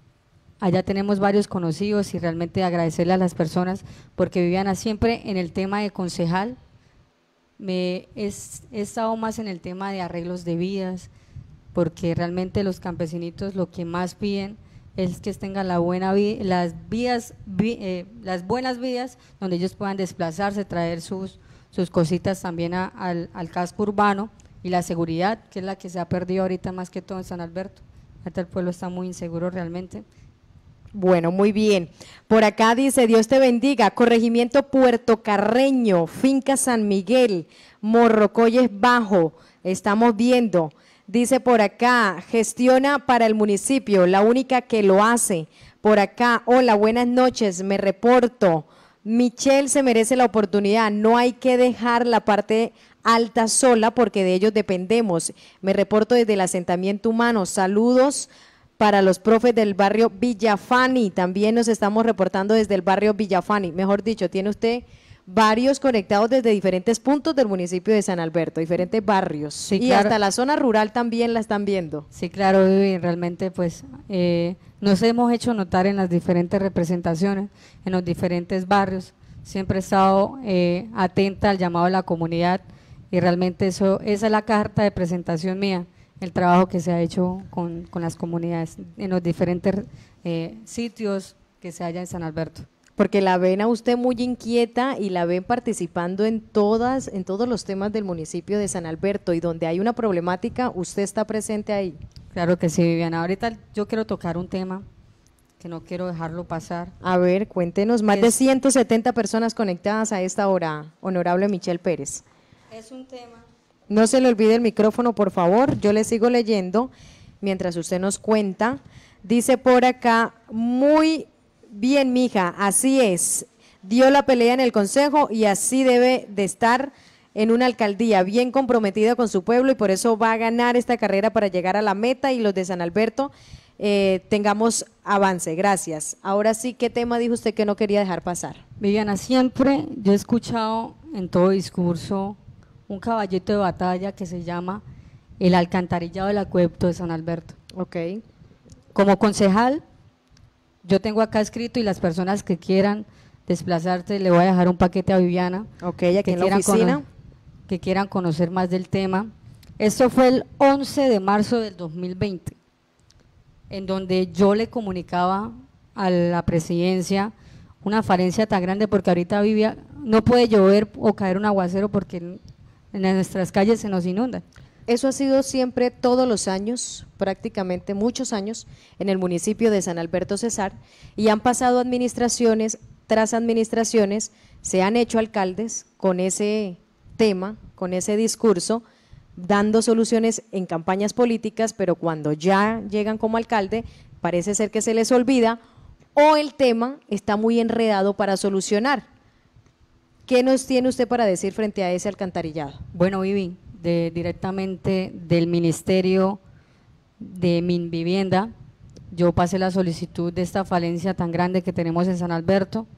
B: allá tenemos varios conocidos y realmente agradecerle a las personas porque Viviana siempre en el tema de concejal, me, es, he estado más en el tema de arreglos de vías, porque realmente los campesinitos lo que más piden es que tengan la buena vi, las vías, vi, eh, las buenas vías donde ellos puedan desplazarse, traer sus, sus cositas también a, al, al casco urbano y la seguridad, que es la que se ha perdido ahorita más que todo en San Alberto. Ahorita el pueblo está muy inseguro realmente.
A: Bueno, muy bien. Por acá dice, Dios te bendiga, corregimiento Puerto Carreño, finca San Miguel, Morrocoyes Bajo, estamos viendo. Dice por acá, gestiona para el municipio, la única que lo hace. Por acá, hola, buenas noches, me reporto. Michelle se merece la oportunidad, no hay que dejar la parte alta sola porque de ellos dependemos. Me reporto desde el asentamiento humano, saludos para los profes del barrio Villafani, también nos estamos reportando desde el barrio Villafani, mejor dicho, tiene usted varios conectados desde diferentes puntos del municipio de San Alberto, diferentes barrios,
B: sí,
A: y
B: claro.
A: hasta la zona rural también la están viendo.
B: Sí, claro, Vivi, realmente pues eh, nos hemos hecho notar en las diferentes representaciones, en los diferentes barrios, siempre he estado eh, atenta al llamado de la comunidad y realmente eso, esa es la carta de presentación mía, el trabajo que se ha hecho con, con las comunidades en los diferentes eh, sitios que se haya en San Alberto.
A: Porque la ven a usted muy inquieta y la ven participando en todas, en todos los temas del municipio de San Alberto y donde hay una problemática, usted está presente ahí.
B: Claro que sí, Viviana. Ahorita yo quiero tocar un tema que no quiero dejarlo pasar.
A: A ver, cuéntenos, más
B: Es,
A: de ciento setenta personas conectadas a esta hora, honorable Michelle Pérez.
B: Es un tema.
A: No se le olvide el micrófono, por favor, yo le sigo leyendo mientras usted nos cuenta. Dice por acá, muy bien, mija, así es, dio la pelea en el consejo y así debe de estar en una alcaldía, bien comprometida con su pueblo y por eso va a ganar esta carrera para llegar a la meta y los de San Alberto eh, tengamos avance. Gracias. Ahora sí, ¿qué tema dijo usted que no quería dejar pasar?
B: Viviana, siempre yo he escuchado en todo discurso un caballito de batalla que se llama el alcantarillado del acueducto de San Alberto.
A: Ok.
B: Como concejal, yo tengo acá escrito y las personas que quieran desplazarse, le voy a dejar un paquete a Viviana.
A: Ok, aquí
B: que
A: en la
B: quieran
A: oficina.
B: cono- que quieran conocer más del tema. Esto fue el once de marzo del dos mil veinte, en donde yo le comunicaba a la presidencia una falencia tan grande porque ahorita vivía, no puede llover o caer un aguacero porque en, en nuestras calles se nos inundan.
A: Eso ha sido siempre todos los años, prácticamente muchos años, en el municipio de San Alberto Cesar, y han pasado administraciones tras administraciones, se han hecho alcaldes con ese tema, con ese discurso, dando soluciones en campañas políticas, pero cuando ya llegan como alcalde, parece ser que se les olvida o el tema está muy enredado para solucionar. ¿Qué nos tiene usted para decir frente a ese alcantarillado?
B: Bueno, Vivi, de, directamente del Ministerio de Minvivienda, yo pasé la solicitud de esta falencia tan grande que tenemos en San Alberto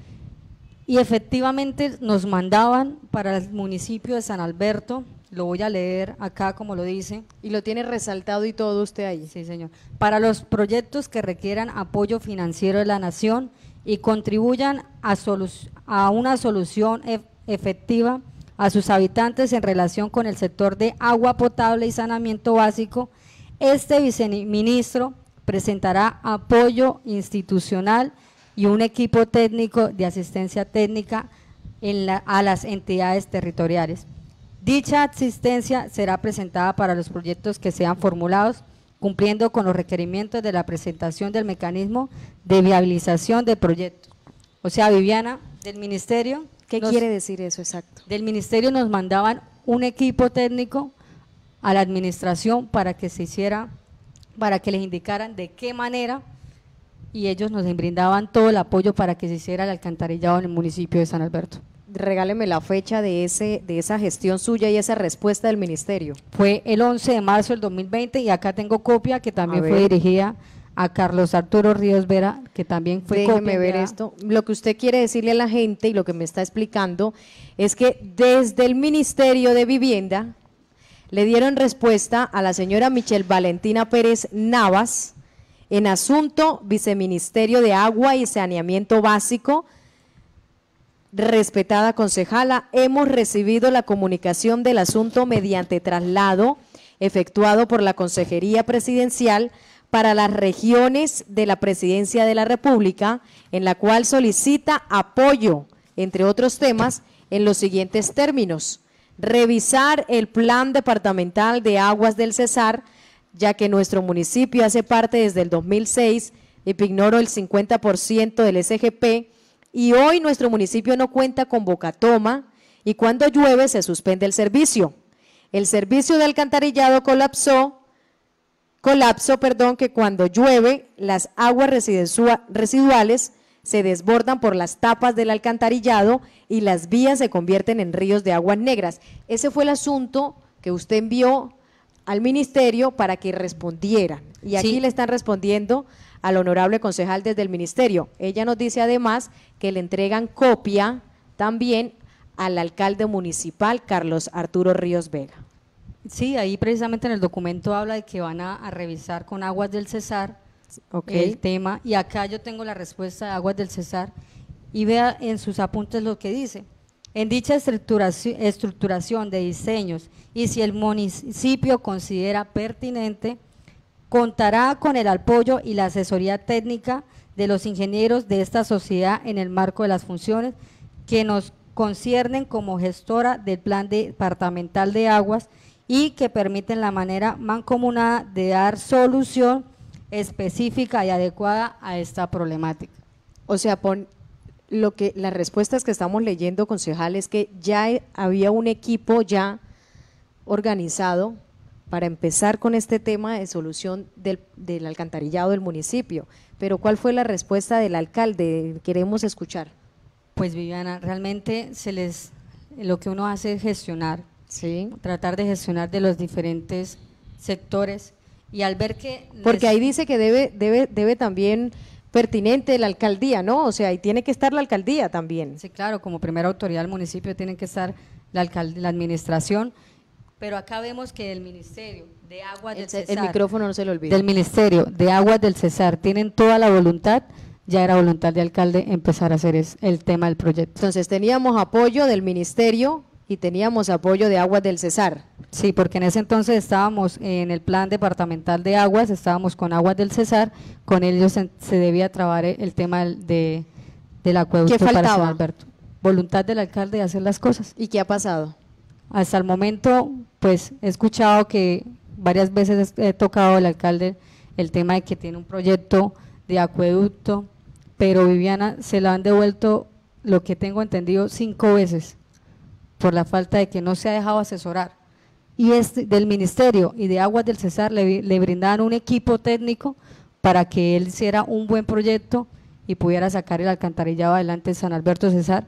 B: y efectivamente nos mandaban para el municipio de San Alberto, lo voy a leer acá como lo dice.
A: Y lo tiene resaltado y todo usted ahí.
B: Sí, señor. Para los proyectos que requieran apoyo financiero de la nación y contribuyan a, a una solución e efectiva a sus habitantes en relación con el sector de agua potable y saneamiento básico, este viceministro presentará apoyo institucional y un equipo técnico de asistencia técnica en la, a las entidades territoriales. Dicha asistencia será presentada para los proyectos que sean formulados, cumpliendo con los requerimientos de la presentación del mecanismo de viabilización del proyecto. O sea, Viviana, del ministerio…
A: ¿Qué
B: nos,
A: quiere decir eso exacto?
B: Del ministerio nos mandaban un equipo técnico a la administración para que se hiciera, para que les indicaran de qué manera y ellos nos brindaban todo el apoyo para que se hiciera el alcantarillado en el municipio de San Alberto.
A: Regáleme la fecha de ese de esa gestión suya y esa respuesta del ministerio.
B: Fue el once de marzo del dos mil veinte y acá tengo copia que también fue dirigida a Carlos Arturo Ríos Vera, que también fue
A: Déjeme
B: copia
A: ver
B: enviada.
A: esto. Lo que usted quiere decirle a la gente y lo que me está explicando es que desde el Ministerio de Vivienda le dieron respuesta a la señora Michelle Valentina Pérez Navas en asunto Viceministerio de Agua y Saneamiento Básico. Respetada concejala, hemos recibido la comunicación del asunto mediante traslado efectuado por la Consejería Presidencial para las regiones de la Presidencia de la República, en la cual solicita apoyo, entre otros temas, en los siguientes términos: revisar el Plan Departamental de Aguas del Cesar, ya que nuestro municipio hace parte desde el dos mil seis Epignoro el cincuenta por ciento del S G P y hoy nuestro municipio no cuenta con Bocatoma y cuando llueve se suspende el servicio. El servicio de alcantarillado colapsó, colapsó, perdón, que cuando llueve las aguas residuales se desbordan por las tapas del alcantarillado y las vías se convierten en ríos de aguas negras. Ese fue el asunto que usted envió al ministerio para que respondieran. Y aquí sí le están respondiendo al honorable concejal desde el ministerio. Ella nos dice además que le entregan copia también al alcalde municipal, Carlos Arturo Ríos Vega.
B: Sí, ahí precisamente en el documento habla de que van a, a revisar con Aguas del Cesar okay. el tema, y acá yo tengo la respuesta de Aguas del Cesar, y vea en sus apuntes lo que dice. En dicha estructuración, estructuración de diseños y si el municipio considera pertinente, contará con el apoyo y la asesoría técnica de los ingenieros de esta sociedad en el marco de las funciones que nos conciernen como gestora del Plan Departamental de Aguas y que permiten la manera mancomunada de dar solución específica y adecuada a esta problemática.
A: O sea, pon, lo que las respuestas que estamos leyendo, concejal, es que ya había un equipo ya organizado para empezar con este tema de solución del, del alcantarillado del municipio. Pero ¿cuál fue la respuesta del alcalde? Queremos escuchar.
B: Pues Viviana, realmente se les, lo que uno hace es gestionar,
A: sí,
B: tratar de gestionar de los diferentes sectores y al ver que…
A: Porque ahí dice que debe, debe, debe también pertinente la alcaldía, ¿no? O sea, ahí tiene que estar la alcaldía también.
B: Sí, claro, como primera autoridad del municipio tiene que estar la, alcalde, la administración, pero acá vemos que el Ministerio de Aguas del
A: el,
B: Cesar…
A: El micrófono no se lo olvide.
B: Del Ministerio de Aguas del Cesar tienen toda la voluntad. Ya era voluntad de alcalde empezar a hacer es, el tema del proyecto.
A: Entonces teníamos apoyo del ministerio y teníamos apoyo de Aguas del Cesar.
B: Sí, porque en ese entonces estábamos en el plan departamental de aguas, estábamos con Aguas del Cesar, con ellos se, se debía trabar el tema de, del acueducto.
A: ¿Qué faltaba?
B: Para San Alberto. Voluntad del alcalde de hacer las cosas.
A: ¿Y qué ha pasado?
B: Hasta el momento, pues he escuchado que varias veces he tocado al alcalde el tema de que tiene un proyecto de acueducto, pero Viviana se la han devuelto, lo que tengo entendido, cinco veces por la falta de que no se ha dejado asesorar. Y este, del ministerio y de Aguas del Cesar le, le brindaban un equipo técnico para que él hiciera un buen proyecto y pudiera sacar el alcantarillado adelante en San Alberto Cesar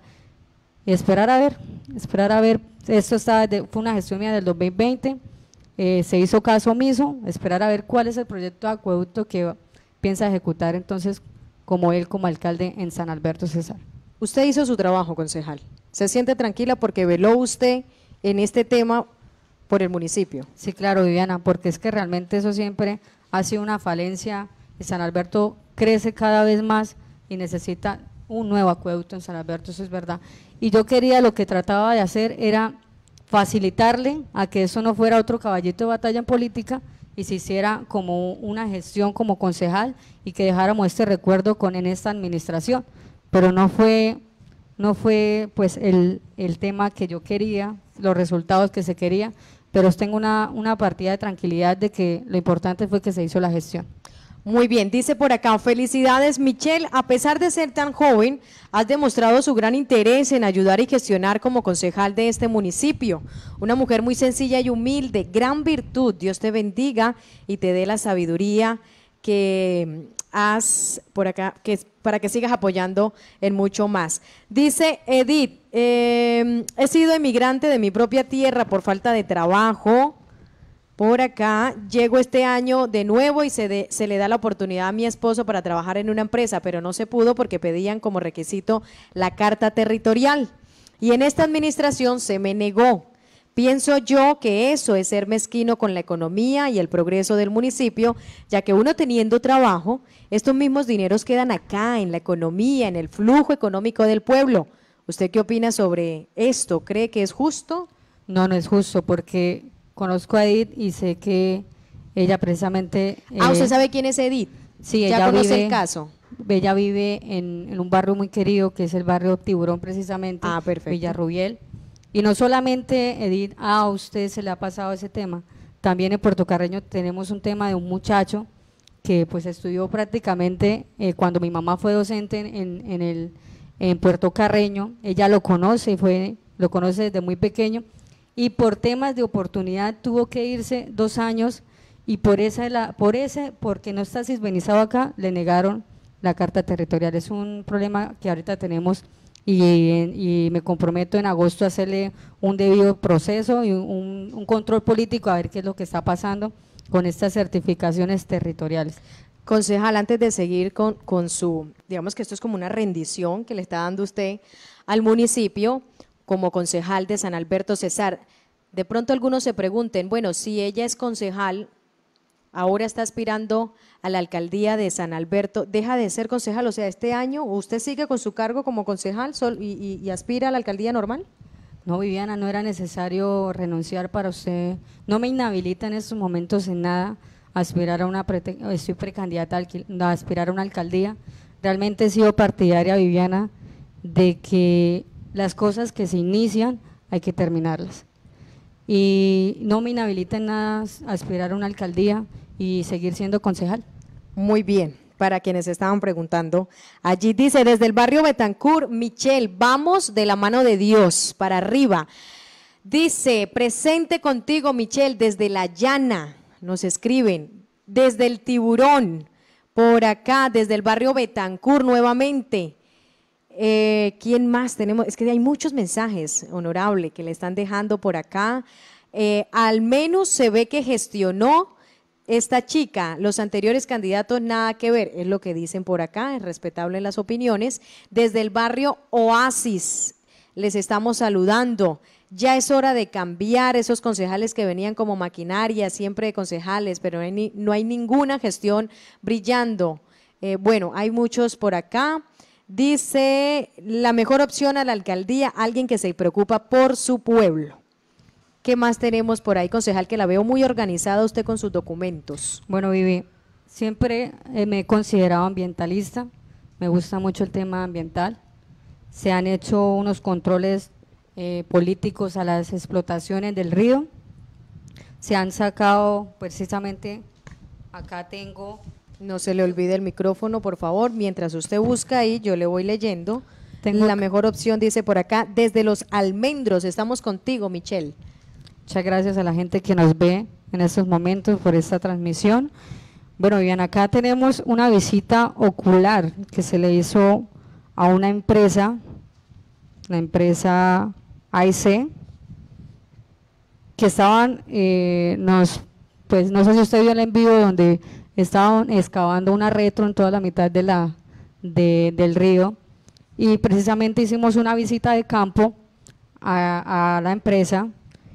B: y esperar a ver, esperar a ver, esto estaba de, fue una gestión mía del dos mil veinte, eh, se hizo caso omiso, esperar a ver cuál es el proyecto de acueducto que piensa ejecutar entonces como él como alcalde en San Alberto Cesar.
A: Usted hizo su trabajo, concejal. ¿Se siente tranquila porque veló usted en este tema por el municipio?
B: Sí, claro, Viviana, porque es que realmente eso siempre ha sido una falencia y San Alberto crece cada vez más y necesita un nuevo acueducto en San Alberto, eso es verdad. Y yo quería, lo que trataba de hacer era facilitarle a que eso no fuera otro caballito de batalla en política y se hiciera como una gestión como concejal y que dejáramos este recuerdo con en esta administración, pero no fue, no fue pues el, el tema que yo quería, los resultados que se quería, pero tengo una, una partida de tranquilidad de que lo importante fue que se hizo la gestión.
A: Muy bien, dice por acá, felicidades Michelle, a pesar de ser tan joven, has demostrado su gran interés en ayudar y gestionar como concejal de este municipio. Una mujer muy sencilla y humilde, gran virtud, Dios te bendiga y te dé la sabiduría que has por acá, que para que sigas apoyando en mucho más. Dice Edith, eh, he sido emigrante de mi propia tierra por falta de trabajo. Por acá, llego este año de nuevo y se, de, se le da la oportunidad a mi esposo para trabajar en una empresa, pero no se pudo porque pedían como requisito la carta territorial. Y en esta administración se me negó. Pienso yo que eso es ser mezquino con la economía y el progreso del municipio, ya que uno teniendo trabajo, estos mismos dineros quedan acá en la economía, en el flujo económico del pueblo. ¿Usted qué opina sobre esto? ¿Cree que es justo?
B: No, no es justo porque… Conozco a Edith y sé que ella precisamente…
A: Ah,
B: eh,
A: ¿usted sabe quién es Edith?
B: Sí,
A: ¿Ya
B: ella
A: conoce
B: vive,
A: el caso?
B: Ella vive en, en un barrio muy querido que es el barrio Tiburón precisamente,
A: ah, perfecto.
B: Villarrubiel. Y no solamente Edith, ah, a usted se le ha pasado ese tema, también en Puerto Carreño tenemos un tema de un muchacho que pues estudió prácticamente eh, cuando mi mamá fue docente en, en, en el, en Puerto Carreño, ella lo conoce, fue, lo conoce desde muy pequeño, y por temas de oportunidad tuvo que irse dos años, y por esa, la, por ese, porque no está cisbenizado acá, le negaron la carta territorial. Es un problema que ahorita tenemos y, y me comprometo en agosto a hacerle un debido proceso y un, un control político a ver qué es lo que está pasando con estas certificaciones territoriales.
A: Concejal, antes de seguir con, con su, digamos que esto es como una rendición que le está dando usted al municipio como concejal de San Alberto Cesar, de pronto algunos se pregunten, bueno, si ella es concejal, ahora está aspirando a la alcaldía de San Alberto, ¿deja de ser concejal? O sea, este año usted sigue con su cargo como concejal sol, y, y, y aspira a la alcaldía normal.
B: No, Viviana, no era necesario renunciar para usted, no me inhabilita en estos momentos en nada aspirar a una, pre, estoy precandidata a aspirar a una alcaldía. Realmente he sido partidaria, Viviana, de que las cosas que se inician hay que terminarlas. Y no me inhabilita en nada aspirar a una alcaldía y seguir siendo concejal.
A: Muy bien, para quienes estaban preguntando, allí dice, desde el barrio Betancur, Michelle, vamos de la mano de Dios, para arriba. Dice, presente contigo, Michelle, desde La Llana, nos escriben, desde el Tiburón, por acá, desde el barrio Betancur nuevamente. Eh, ¿Quién más tenemos? Es que hay muchos mensajes, honorable, que le están dejando por acá. Eh, al menos se ve que gestionó esta chica, los anteriores candidatos nada que ver, es lo que dicen por acá, es respetable las opiniones. Desde el barrio Oasis les estamos saludando. Ya es hora de cambiar esos concejales que venían como maquinaria, siempre de concejales, pero no hay, ni, no hay ninguna gestión brillando. Eh, bueno, hay muchos por acá. Dice, la mejor opción a la alcaldía, alguien que se preocupa por su pueblo. ¿Qué más tenemos por ahí, concejal, que la veo muy organizada usted con sus documentos?
B: Bueno, Vivi, siempre eh, me he considerado ambientalista, me gusta mucho el tema ambiental. Se han hecho unos controles eh, políticos a las explotaciones del río, se han sacado precisamente, acá tengo…
A: No se le olvide el micrófono, por favor, mientras usted busca ahí, yo le voy leyendo. Tengo la mejor opción, dice por acá, desde Los Almendros, estamos contigo, Michelle.
B: Muchas gracias a la gente que nos ve en estos momentos por esta transmisión. Bueno, bien, acá tenemos una visita ocular que se le hizo a una empresa, la empresa A I C, que estaban, eh, nos, pues no sé si usted vio el envío donde estaban excavando una retro en toda la mitad de la, de, del río, y precisamente hicimos una visita de campo a, a la empresa,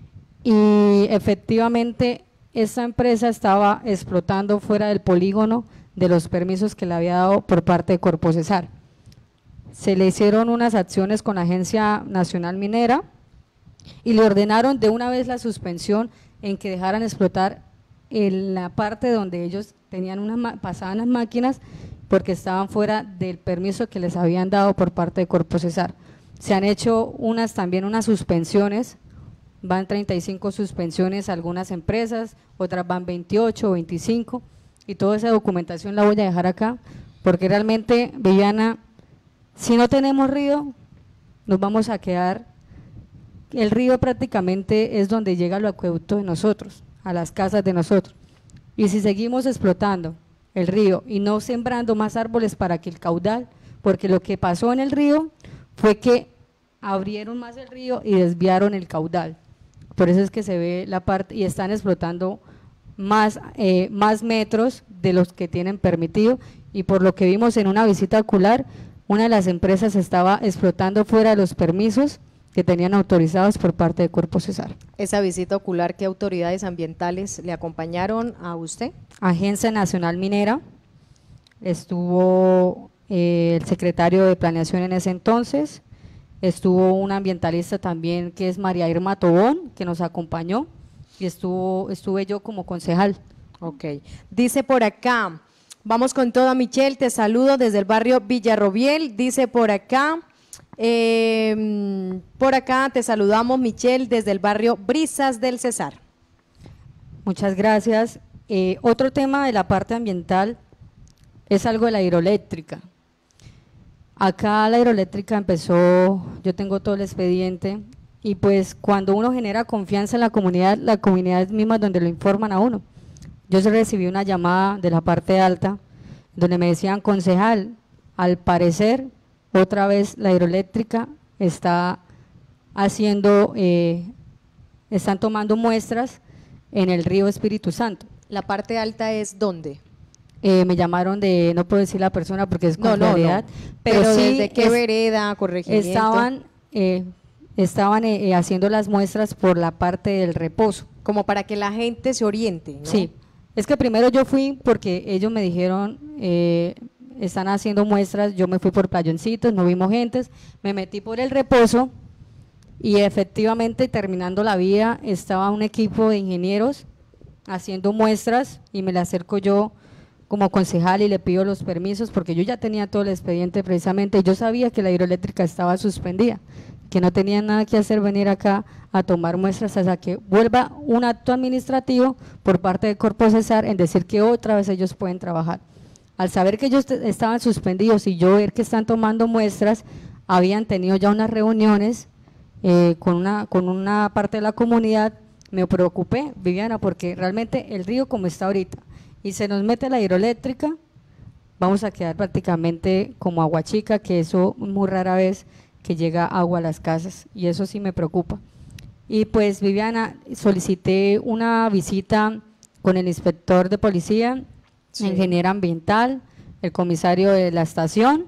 B: y efectivamente esta empresa estaba explotando fuera del polígono de los permisos que le había dado por parte de Corpo Cesar. Se le hicieron unas acciones con la Agencia Nacional Minera y le ordenaron de una vez la suspensión en que dejaran explotar en la parte donde ellos tenían unas, pasaban las máquinas, porque estaban fuera del permiso que les habían dado por parte de Corpo Cesar. Se han hecho unas también unas suspensiones, van treinta y cinco suspensiones a algunas empresas, otras van veintiocho, veinticinco, y toda esa documentación la voy a dejar acá, porque realmente, Viviana, si no tenemos río, nos vamos a quedar, el río prácticamente es donde llega el acueducto de nosotros, a las casas de nosotros, y si seguimos explotando el río y no sembrando más árboles para que el caudal, porque lo que pasó en el río fue que abrieron más el río y desviaron el caudal, por eso es que se ve la parte y están explotando más, eh, más metros de los que tienen permitido, y por lo que vimos en una visita ocular, una de las empresas estaba explotando fuera de los permisos que tenían autorizados por parte de Corpo Cesar.
A: Esa visita ocular, ¿qué autoridades ambientales le acompañaron a usted?
B: Agencia Nacional Minera, estuvo eh, el secretario de Planeación en ese entonces, estuvo un ambientalista también que es María Irma Tobón, que nos acompañó, y estuvo estuve yo como concejal.
A: Ok, dice por acá, vamos con toda, Michelle, te saludo desde el barrio Villarrobiel, dice por acá, eh, por acá te saludamos, Michelle, desde el barrio Brisas del Cesar.
B: Muchas gracias. Eh, otro tema de la parte ambiental es algo de la hidroeléctrica. Acá la hidroeléctrica empezó, yo tengo todo el expediente, y pues cuando uno genera confianza en la comunidad, la comunidad es misma donde lo informan a uno. Yo recibí una llamada de la parte alta donde me decían: concejal, al parecer otra vez la hidroeléctrica está haciendo, eh, están tomando muestras en el río Espíritu Santo.
A: ¿La parte alta es dónde?
B: Eh, me llamaron de, no puedo decir la persona porque es
A: No, no,
B: confidencialidad,
A: no.
B: pero,
A: Pero
B: sí
A: ¿desde qué
B: es-
A: vereda, corregimiento?
B: estaban, eh, estaban eh, haciendo las muestras por la parte del reposo.
A: Como para que la gente se oriente, ¿no?
B: Sí, es que primero yo fui porque ellos me dijeron, eh, están haciendo muestras, yo me fui por Playoncitos, no vimos gentes, me metí por el reposo y efectivamente terminando la vía estaba un equipo de ingenieros haciendo muestras y me le acerco yo como concejal y le pido los permisos porque yo ya tenía todo el expediente precisamente y yo sabía que la hidroeléctrica estaba suspendida, que no tenían nada que hacer venir acá a tomar muestras hasta que vuelva un acto administrativo por parte de Corpocesar en decir que otra vez ellos pueden trabajar. Al saber que ellos estaban suspendidos y yo ver que están tomando muestras, habían tenido ya unas reuniones eh, con, una, con una parte de la comunidad, me preocupé, Viviana, porque realmente el río como está ahorita y se nos mete la hidroeléctrica, vamos a quedar prácticamente como agua chica, que eso muy rara vez que llega agua a las casas y eso sí me preocupa. Y pues Viviana, solicité una visita con el inspector de policía,
A: Sí.
B: el ingeniero ambiental, el comisario de la estación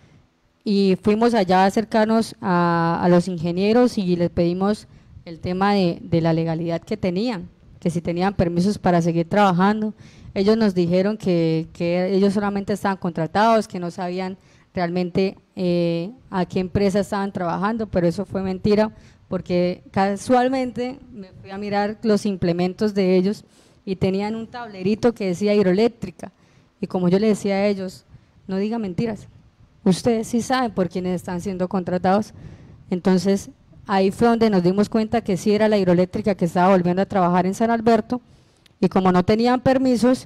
B: y fuimos allá a acercarnos a, a los ingenieros y les pedimos el tema de, de la legalidad que tenían, que si tenían permisos para seguir trabajando. Ellos nos dijeron que, que ellos solamente estaban contratados, que no sabían realmente eh, a qué empresa estaban trabajando, pero eso fue mentira, porque casualmente me fui a mirar los implementos de ellos y tenían un tablerito que decía hidroeléctrica, y como yo le decía a ellos, no digan mentiras, ustedes sí saben por quiénes están siendo contratados. Entonces ahí fue donde nos dimos cuenta que sí era la hidroeléctrica que estaba volviendo a trabajar en San Alberto, y como no tenían permisos,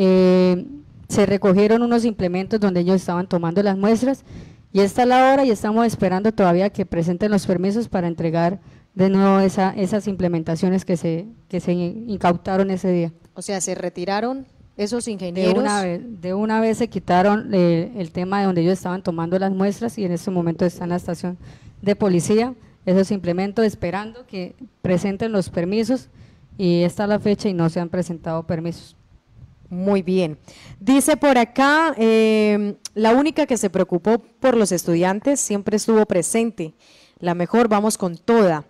B: eh, se recogieron unos implementos donde ellos estaban tomando las muestras, y esta es la hora y estamos esperando todavía que presenten los permisos para entregar de nuevo esa, esas implementaciones que se, que se incautaron ese día.
A: O sea, se retiraron esos
B: De
A: ingenieros.
B: una vez, de una vez se quitaron eh, el tema de donde ellos estaban tomando las muestras y en este momento está en la estación de policía, esos implementos esperando que presenten los permisos, y esta es la fecha y no se han presentado permisos.
A: Muy bien. Dice por acá, eh, la única que se preocupó por los estudiantes siempre estuvo presente. La mejor, vamos con toda.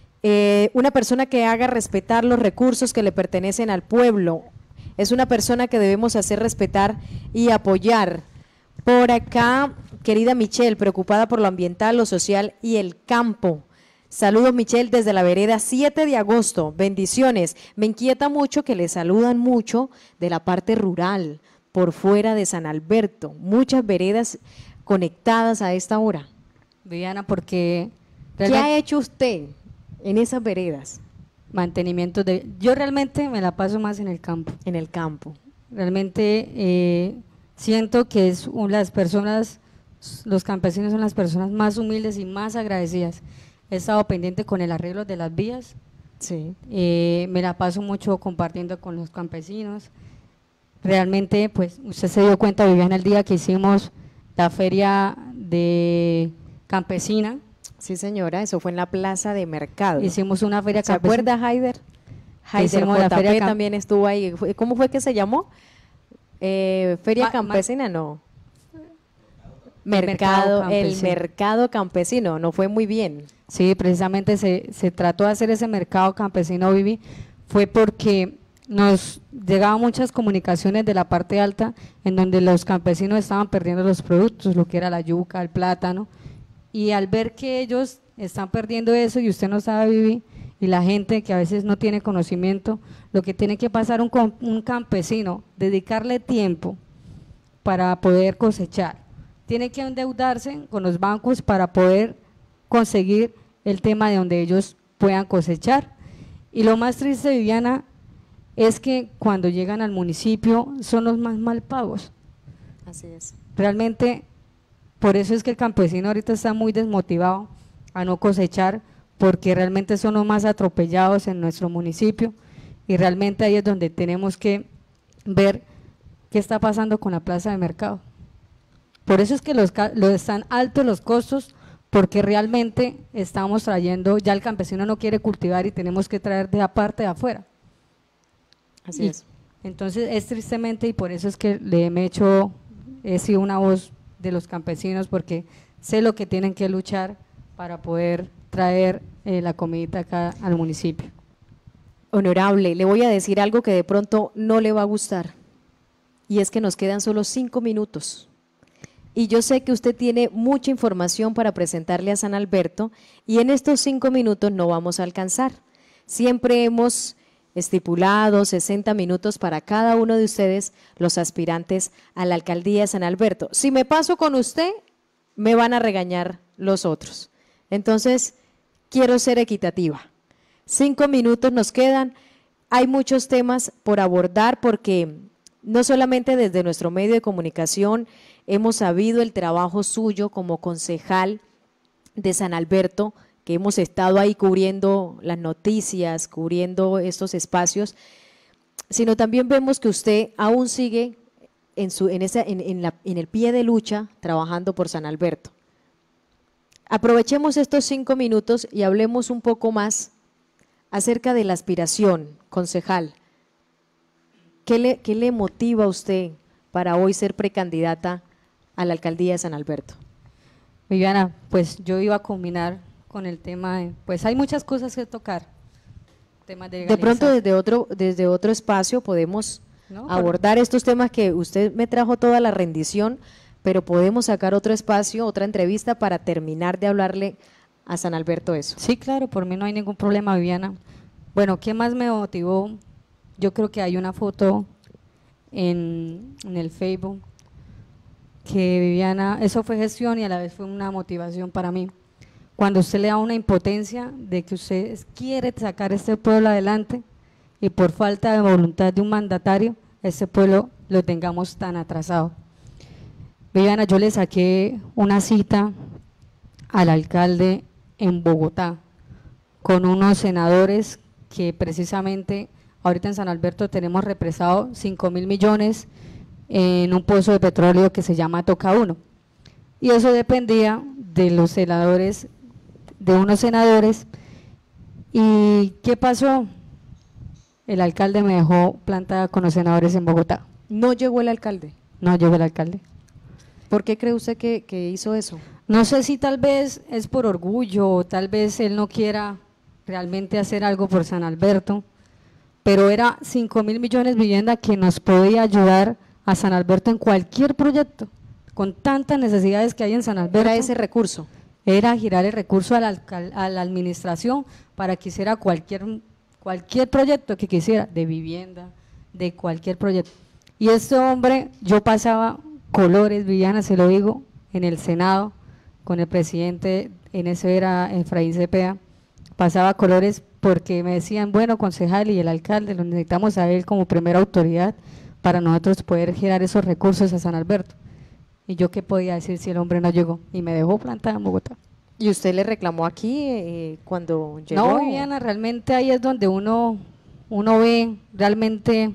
A: Eh, una persona que haga respetar los recursos que le pertenecen al pueblo. Es una persona que debemos hacer respetar y apoyar. Por acá, querida Michelle, preocupada por lo ambiental, lo social y el campo. Saludos, Michelle, desde la vereda siete de agosto. Bendiciones. Me inquieta mucho que le saludan mucho de la parte rural, por fuera de San Alberto. Muchas veredas conectadas a esta hora.
B: Viviana, porque
A: ¿Qué ha hecho usted en esas veredas?
B: mantenimiento de… Yo realmente me la paso más en el campo.
A: En el campo.
B: Realmente eh, siento que es un- las personas, los campesinos son las personas más humildes y más agradecidas. He estado pendiente con el arreglo de las vías,
A: Sí.
B: eh, me la paso mucho compartiendo con los campesinos. Realmente, pues, usted se dio cuenta, Viviana, el día que hicimos la feria de campesina,
A: Sí, señora, eso fue en la plaza de mercado.
B: hicimos una feria
A: ¿Se
B: campesina.
A: acuerda, Haider? Haider
B: Hicimos la
A: J P
B: feria cam-
A: también estuvo ahí. Fue- ¿Cómo fue que se llamó? Eh, Feria
B: Ma- ma-
A: Campesina, no.
B: mercado
A: Mercado, el
B: campesino.
A: mercado campesino, no fue muy bien.
B: Sí, precisamente se, se trató de hacer ese mercado campesino, Vivi, fue porque nos llegaban muchas comunicaciones de la parte alta en donde los campesinos estaban perdiendo los productos, lo que era la yuca, el plátano, y al ver que ellos están perdiendo eso y usted no sabe, Vivi, y la gente que a veces no tiene conocimiento, lo que tiene que pasar un, com- un campesino, dedicarle tiempo para poder cosechar, tiene que endeudarse con los bancos para poder conseguir el tema de donde ellos puedan cosechar. Y lo más triste, Viviana, es que cuando llegan al municipio son los más mal pagos.
A: Así es.
B: Realmente, por eso es que el campesino ahorita está muy desmotivado a no cosechar, porque realmente son los más atropellados en nuestro municipio, y realmente ahí es donde tenemos que ver qué está pasando con la plaza de mercado. Por eso es que los, los están altos los costos, porque realmente estamos trayendo, ya el campesino no quiere cultivar y tenemos que traer de aparte de afuera.
A: Así
B: Y
A: es.
B: entonces es tristemente, y por eso es que le he hecho, he sido una voz de los campesinos, porque sé lo que tienen que luchar para poder traer eh, la comidita acá al municipio.
A: Honorable, le voy a decir algo que de pronto no le va a gustar, y es que nos quedan solo cinco minutos. Y yo sé que usted tiene mucha información para presentarle a San Alberto, y en estos cinco minutos no vamos a alcanzar. Siempre hemos estipulado sesenta minutos para cada uno de ustedes, los aspirantes a la alcaldía de San Alberto. Si me paso con usted, me van a regañar los otros. Entonces, quiero ser equitativa. Cinco minutos nos quedan. Hay muchos temas por abordar, porque no solamente desde nuestro medio de comunicación hemos sabido el trabajo suyo como concejal de San Alberto, que hemos estado ahí cubriendo las noticias, cubriendo estos espacios, sino también vemos que usted aún sigue en, su, en, esa, en, en, la, en el pie de lucha trabajando por San Alberto. Aprovechemos estos cinco minutos y hablemos un poco más acerca de la aspiración, concejal. ¿Qué le, qué le motiva a usted para hoy ser precandidata a la alcaldía de San Alberto?
B: Viviana, pues yo iba a combinar con el tema de, pues hay muchas cosas que tocar. Temas de,
A: de pronto desde otro, desde otro espacio podemos ¿no? abordar por... estos temas que usted me trajo toda la rendición, pero podemos sacar otro espacio, otra entrevista para terminar de hablarle a San Alberto eso.
B: Sí, claro, por mí no hay ningún problema, Viviana. Bueno, ¿qué más me motivó? Yo creo que hay una foto en, en el Facebook que Viviana, eso fue gestión y a la vez fue una motivación para mí. Cuando usted le da una impotencia de que usted quiere sacar este pueblo adelante y por falta de voluntad de un mandatario, este pueblo lo tengamos tan atrasado. Viviana, yo le saqué una cita al alcalde en Bogotá con unos senadores que precisamente ahorita en San Alberto tenemos represado cinco mil millones en un pozo de petróleo que se llama Toca Uno, y eso dependía de los senadores, de unos senadores. ¿Y qué pasó? El alcalde me dejó plantada con los senadores en Bogotá.
A: ¿No llegó el alcalde?
B: No llegó el alcalde.
A: ¿Por qué cree usted que, que hizo eso?
B: No sé si tal vez es por orgullo o tal vez él no quiera realmente hacer algo por San Alberto, pero era cinco mil millones de vivienda que nos podía ayudar a San Alberto en cualquier proyecto, con tantas necesidades que hay en San Alberto.
A: Era ese recurso.
B: Era girar el recurso a la, a la administración para que hiciera cualquier, cualquier proyecto que quisiera, de vivienda, de cualquier proyecto. Y este hombre, yo pasaba colores, Viviana, se lo digo, en el Senado, con el presidente, en ese era Efraín Cepeda, pasaba colores porque me decían, bueno, concejal y el alcalde, lo necesitamos a él como primera autoridad para nosotros poder girar esos recursos a San Alberto. Y yo qué podía decir si el hombre no llegó, y me dejó plantada en Bogotá.
A: ¿Y usted le reclamó aquí eh, cuando llegó?
B: No, Viviana, realmente ahí es donde uno, uno ve realmente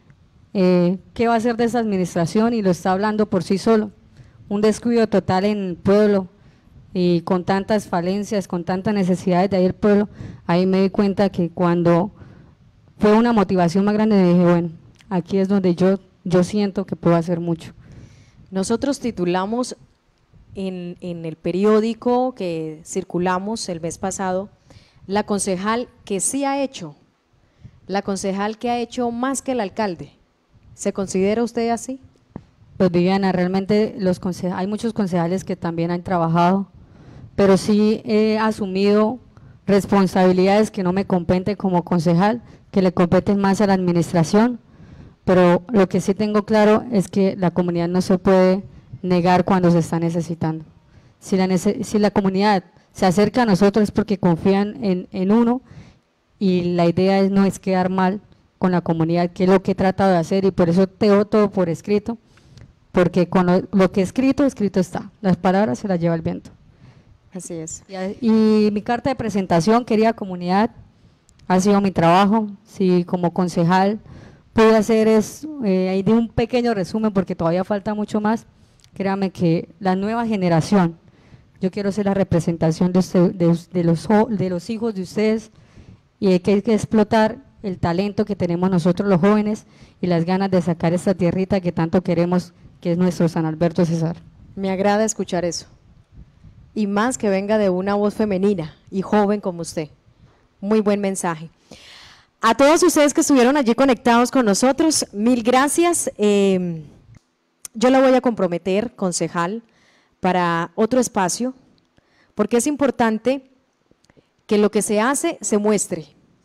B: eh, qué va a hacer de esa administración, y lo está hablando por sí solo. Un descuido total en el pueblo, y con tantas falencias, con tantas necesidades de ahí el pueblo. Ahí me di cuenta que cuando fue una motivación más grande, dije, bueno, aquí es donde yo, yo siento que puedo hacer mucho.
A: Nosotros titulamos en, en el periódico que circulamos el mes pasado, la concejal que sí ha hecho, la concejal que ha hecho más que el alcalde. ¿Se considera usted así?
B: Pues Viviana, realmente los concejales, hay muchos concejales que también han trabajado, pero sí he asumido responsabilidades que no me competen como concejal, que le competen más a la administración, pero lo que sí tengo claro es que la comunidad no se puede negar cuando se está necesitando. Si la, nece si la comunidad se acerca a nosotros es porque confían en, en uno, y la idea es, no es quedar mal, con la comunidad, que es lo que he tratado de hacer y por eso tengo todo por escrito, porque con lo, lo que he escrito, escrito está, las palabras se las lleva el viento.
A: Así es.
B: Y, y mi carta de presentación, querida comunidad, ha sido mi trabajo, si como concejal pude hacer es, eh, ahí di un pequeño resumen porque todavía falta mucho más, créame que la nueva generación, yo quiero ser la representación de, usted, de, de, los, de los hijos de ustedes y hay que, hay que explotar el talento que tenemos nosotros los jóvenes y las ganas de sacar esta tierrita que tanto queremos, que es nuestro San Alberto Cesar.
A: Me agrada escuchar eso. Y más que venga de una voz femenina y joven como usted. Muy buen mensaje. A todos ustedes que estuvieron allí conectados con nosotros, mil gracias. Eh, yo la voy a comprometer, concejal, para otro espacio, porque es importante que lo que se hace se muestre.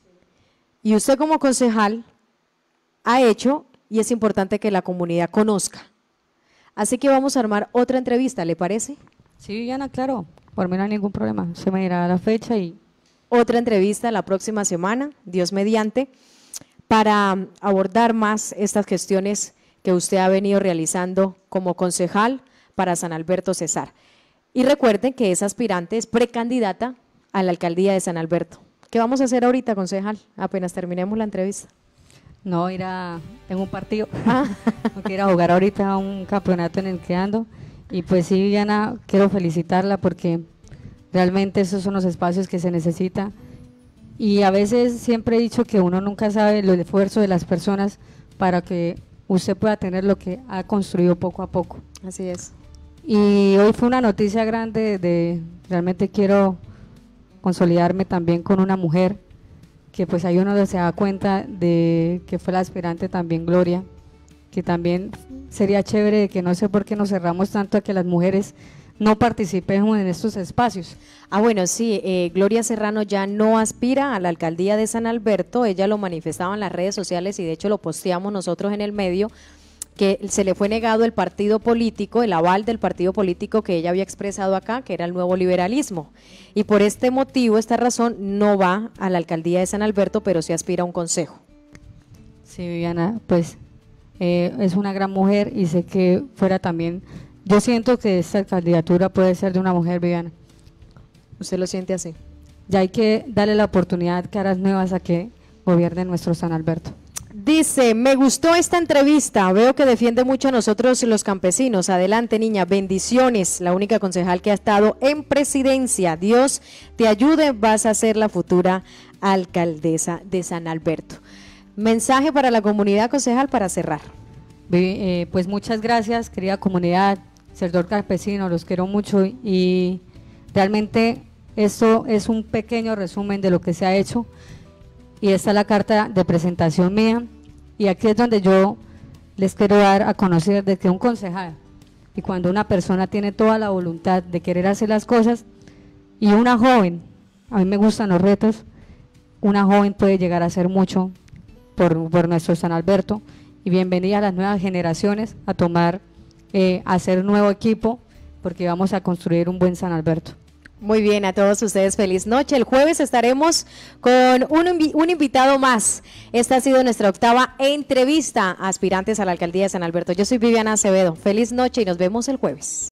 A: Y usted como concejal ha hecho y es importante que la comunidad conozca. Así que vamos a armar otra entrevista, ¿le parece?
B: Sí, Viviana, claro, por mí no hay ningún problema, se me dirá la fecha y…
A: Otra entrevista la próxima semana, Dios mediante, para abordar más estas gestiones que usted ha venido realizando como concejal para San Alberto Cesar. Y recuerden que es aspirante, es precandidata a la alcaldía de San Alberto. ¿Qué vamos a hacer ahorita, concejal? Apenas terminemos la entrevista.
B: No, ir a… tengo un partido,
A: Ah.
B: no quiero ir a jugar ahorita a un campeonato en el que ando. Y pues sí, Viviana, quiero felicitarla porque realmente esos son los espacios que se necesita. Y a veces siempre he dicho que uno nunca sabe el esfuerzo de las personas para que usted pueda tener lo que ha construido poco a poco.
A: Así es.
B: Y hoy fue una noticia grande de, realmente quiero consolidarme también con una mujer, que pues ahí uno se da cuenta de que fue la aspirante también Gloria, que también sería chévere, que no sé por qué nos cerramos tanto a que las mujeres no participemos en estos espacios.
A: Ah, bueno, sí, eh, Gloria Serrano ya no aspira a la alcaldía de San Alberto, ella lo manifestaba en las redes sociales y de hecho lo posteamos nosotros en el medio, que se le fue negado el partido político, el aval del partido político que ella había expresado acá, que era el nuevo liberalismo. Y por este motivo, esta razón, no va a la alcaldía de San Alberto, pero sí aspira a un consejo.
B: Sí, Viviana, pues eh, es una gran mujer y sé que fuera también… Yo siento que esta candidatura puede ser de una mujer, Viviana.
A: ¿Usted lo siente así?
B: Ya hay que darle la oportunidad, caras nuevas, a que gobierne nuestro San Alberto.
A: Dice, me gustó esta entrevista, veo que defiende mucho a nosotros los campesinos. Adelante, niña, bendiciones. La única concejal que ha estado en presidencia. Dios te ayude, vas a ser la futura alcaldesa de San Alberto. Mensaje para la comunidad, concejal, para cerrar.
B: Eh, pues muchas gracias, querida comunidad, sector campesino, los quiero mucho y realmente esto es un pequeño resumen de lo que se ha hecho y esta es la carta de presentación mía y aquí es donde yo les quiero dar a conocer de que un concejal y cuando una persona tiene toda la voluntad de querer hacer las cosas y una joven, a mí me gustan los retos, una joven puede llegar a hacer mucho por, por nuestro San Alberto. Y bienvenida a las nuevas generaciones a tomar, eh, a hacer nuevo equipo, porque vamos a construir un buen San Alberto.
A: Muy bien, a todos ustedes feliz noche. El jueves estaremos con un, un invitado más. Esta ha sido nuestra octava entrevista a aspirantes a la alcaldía de San Alberto. Yo soy Viviana Acevedo. Feliz noche y nos vemos el jueves.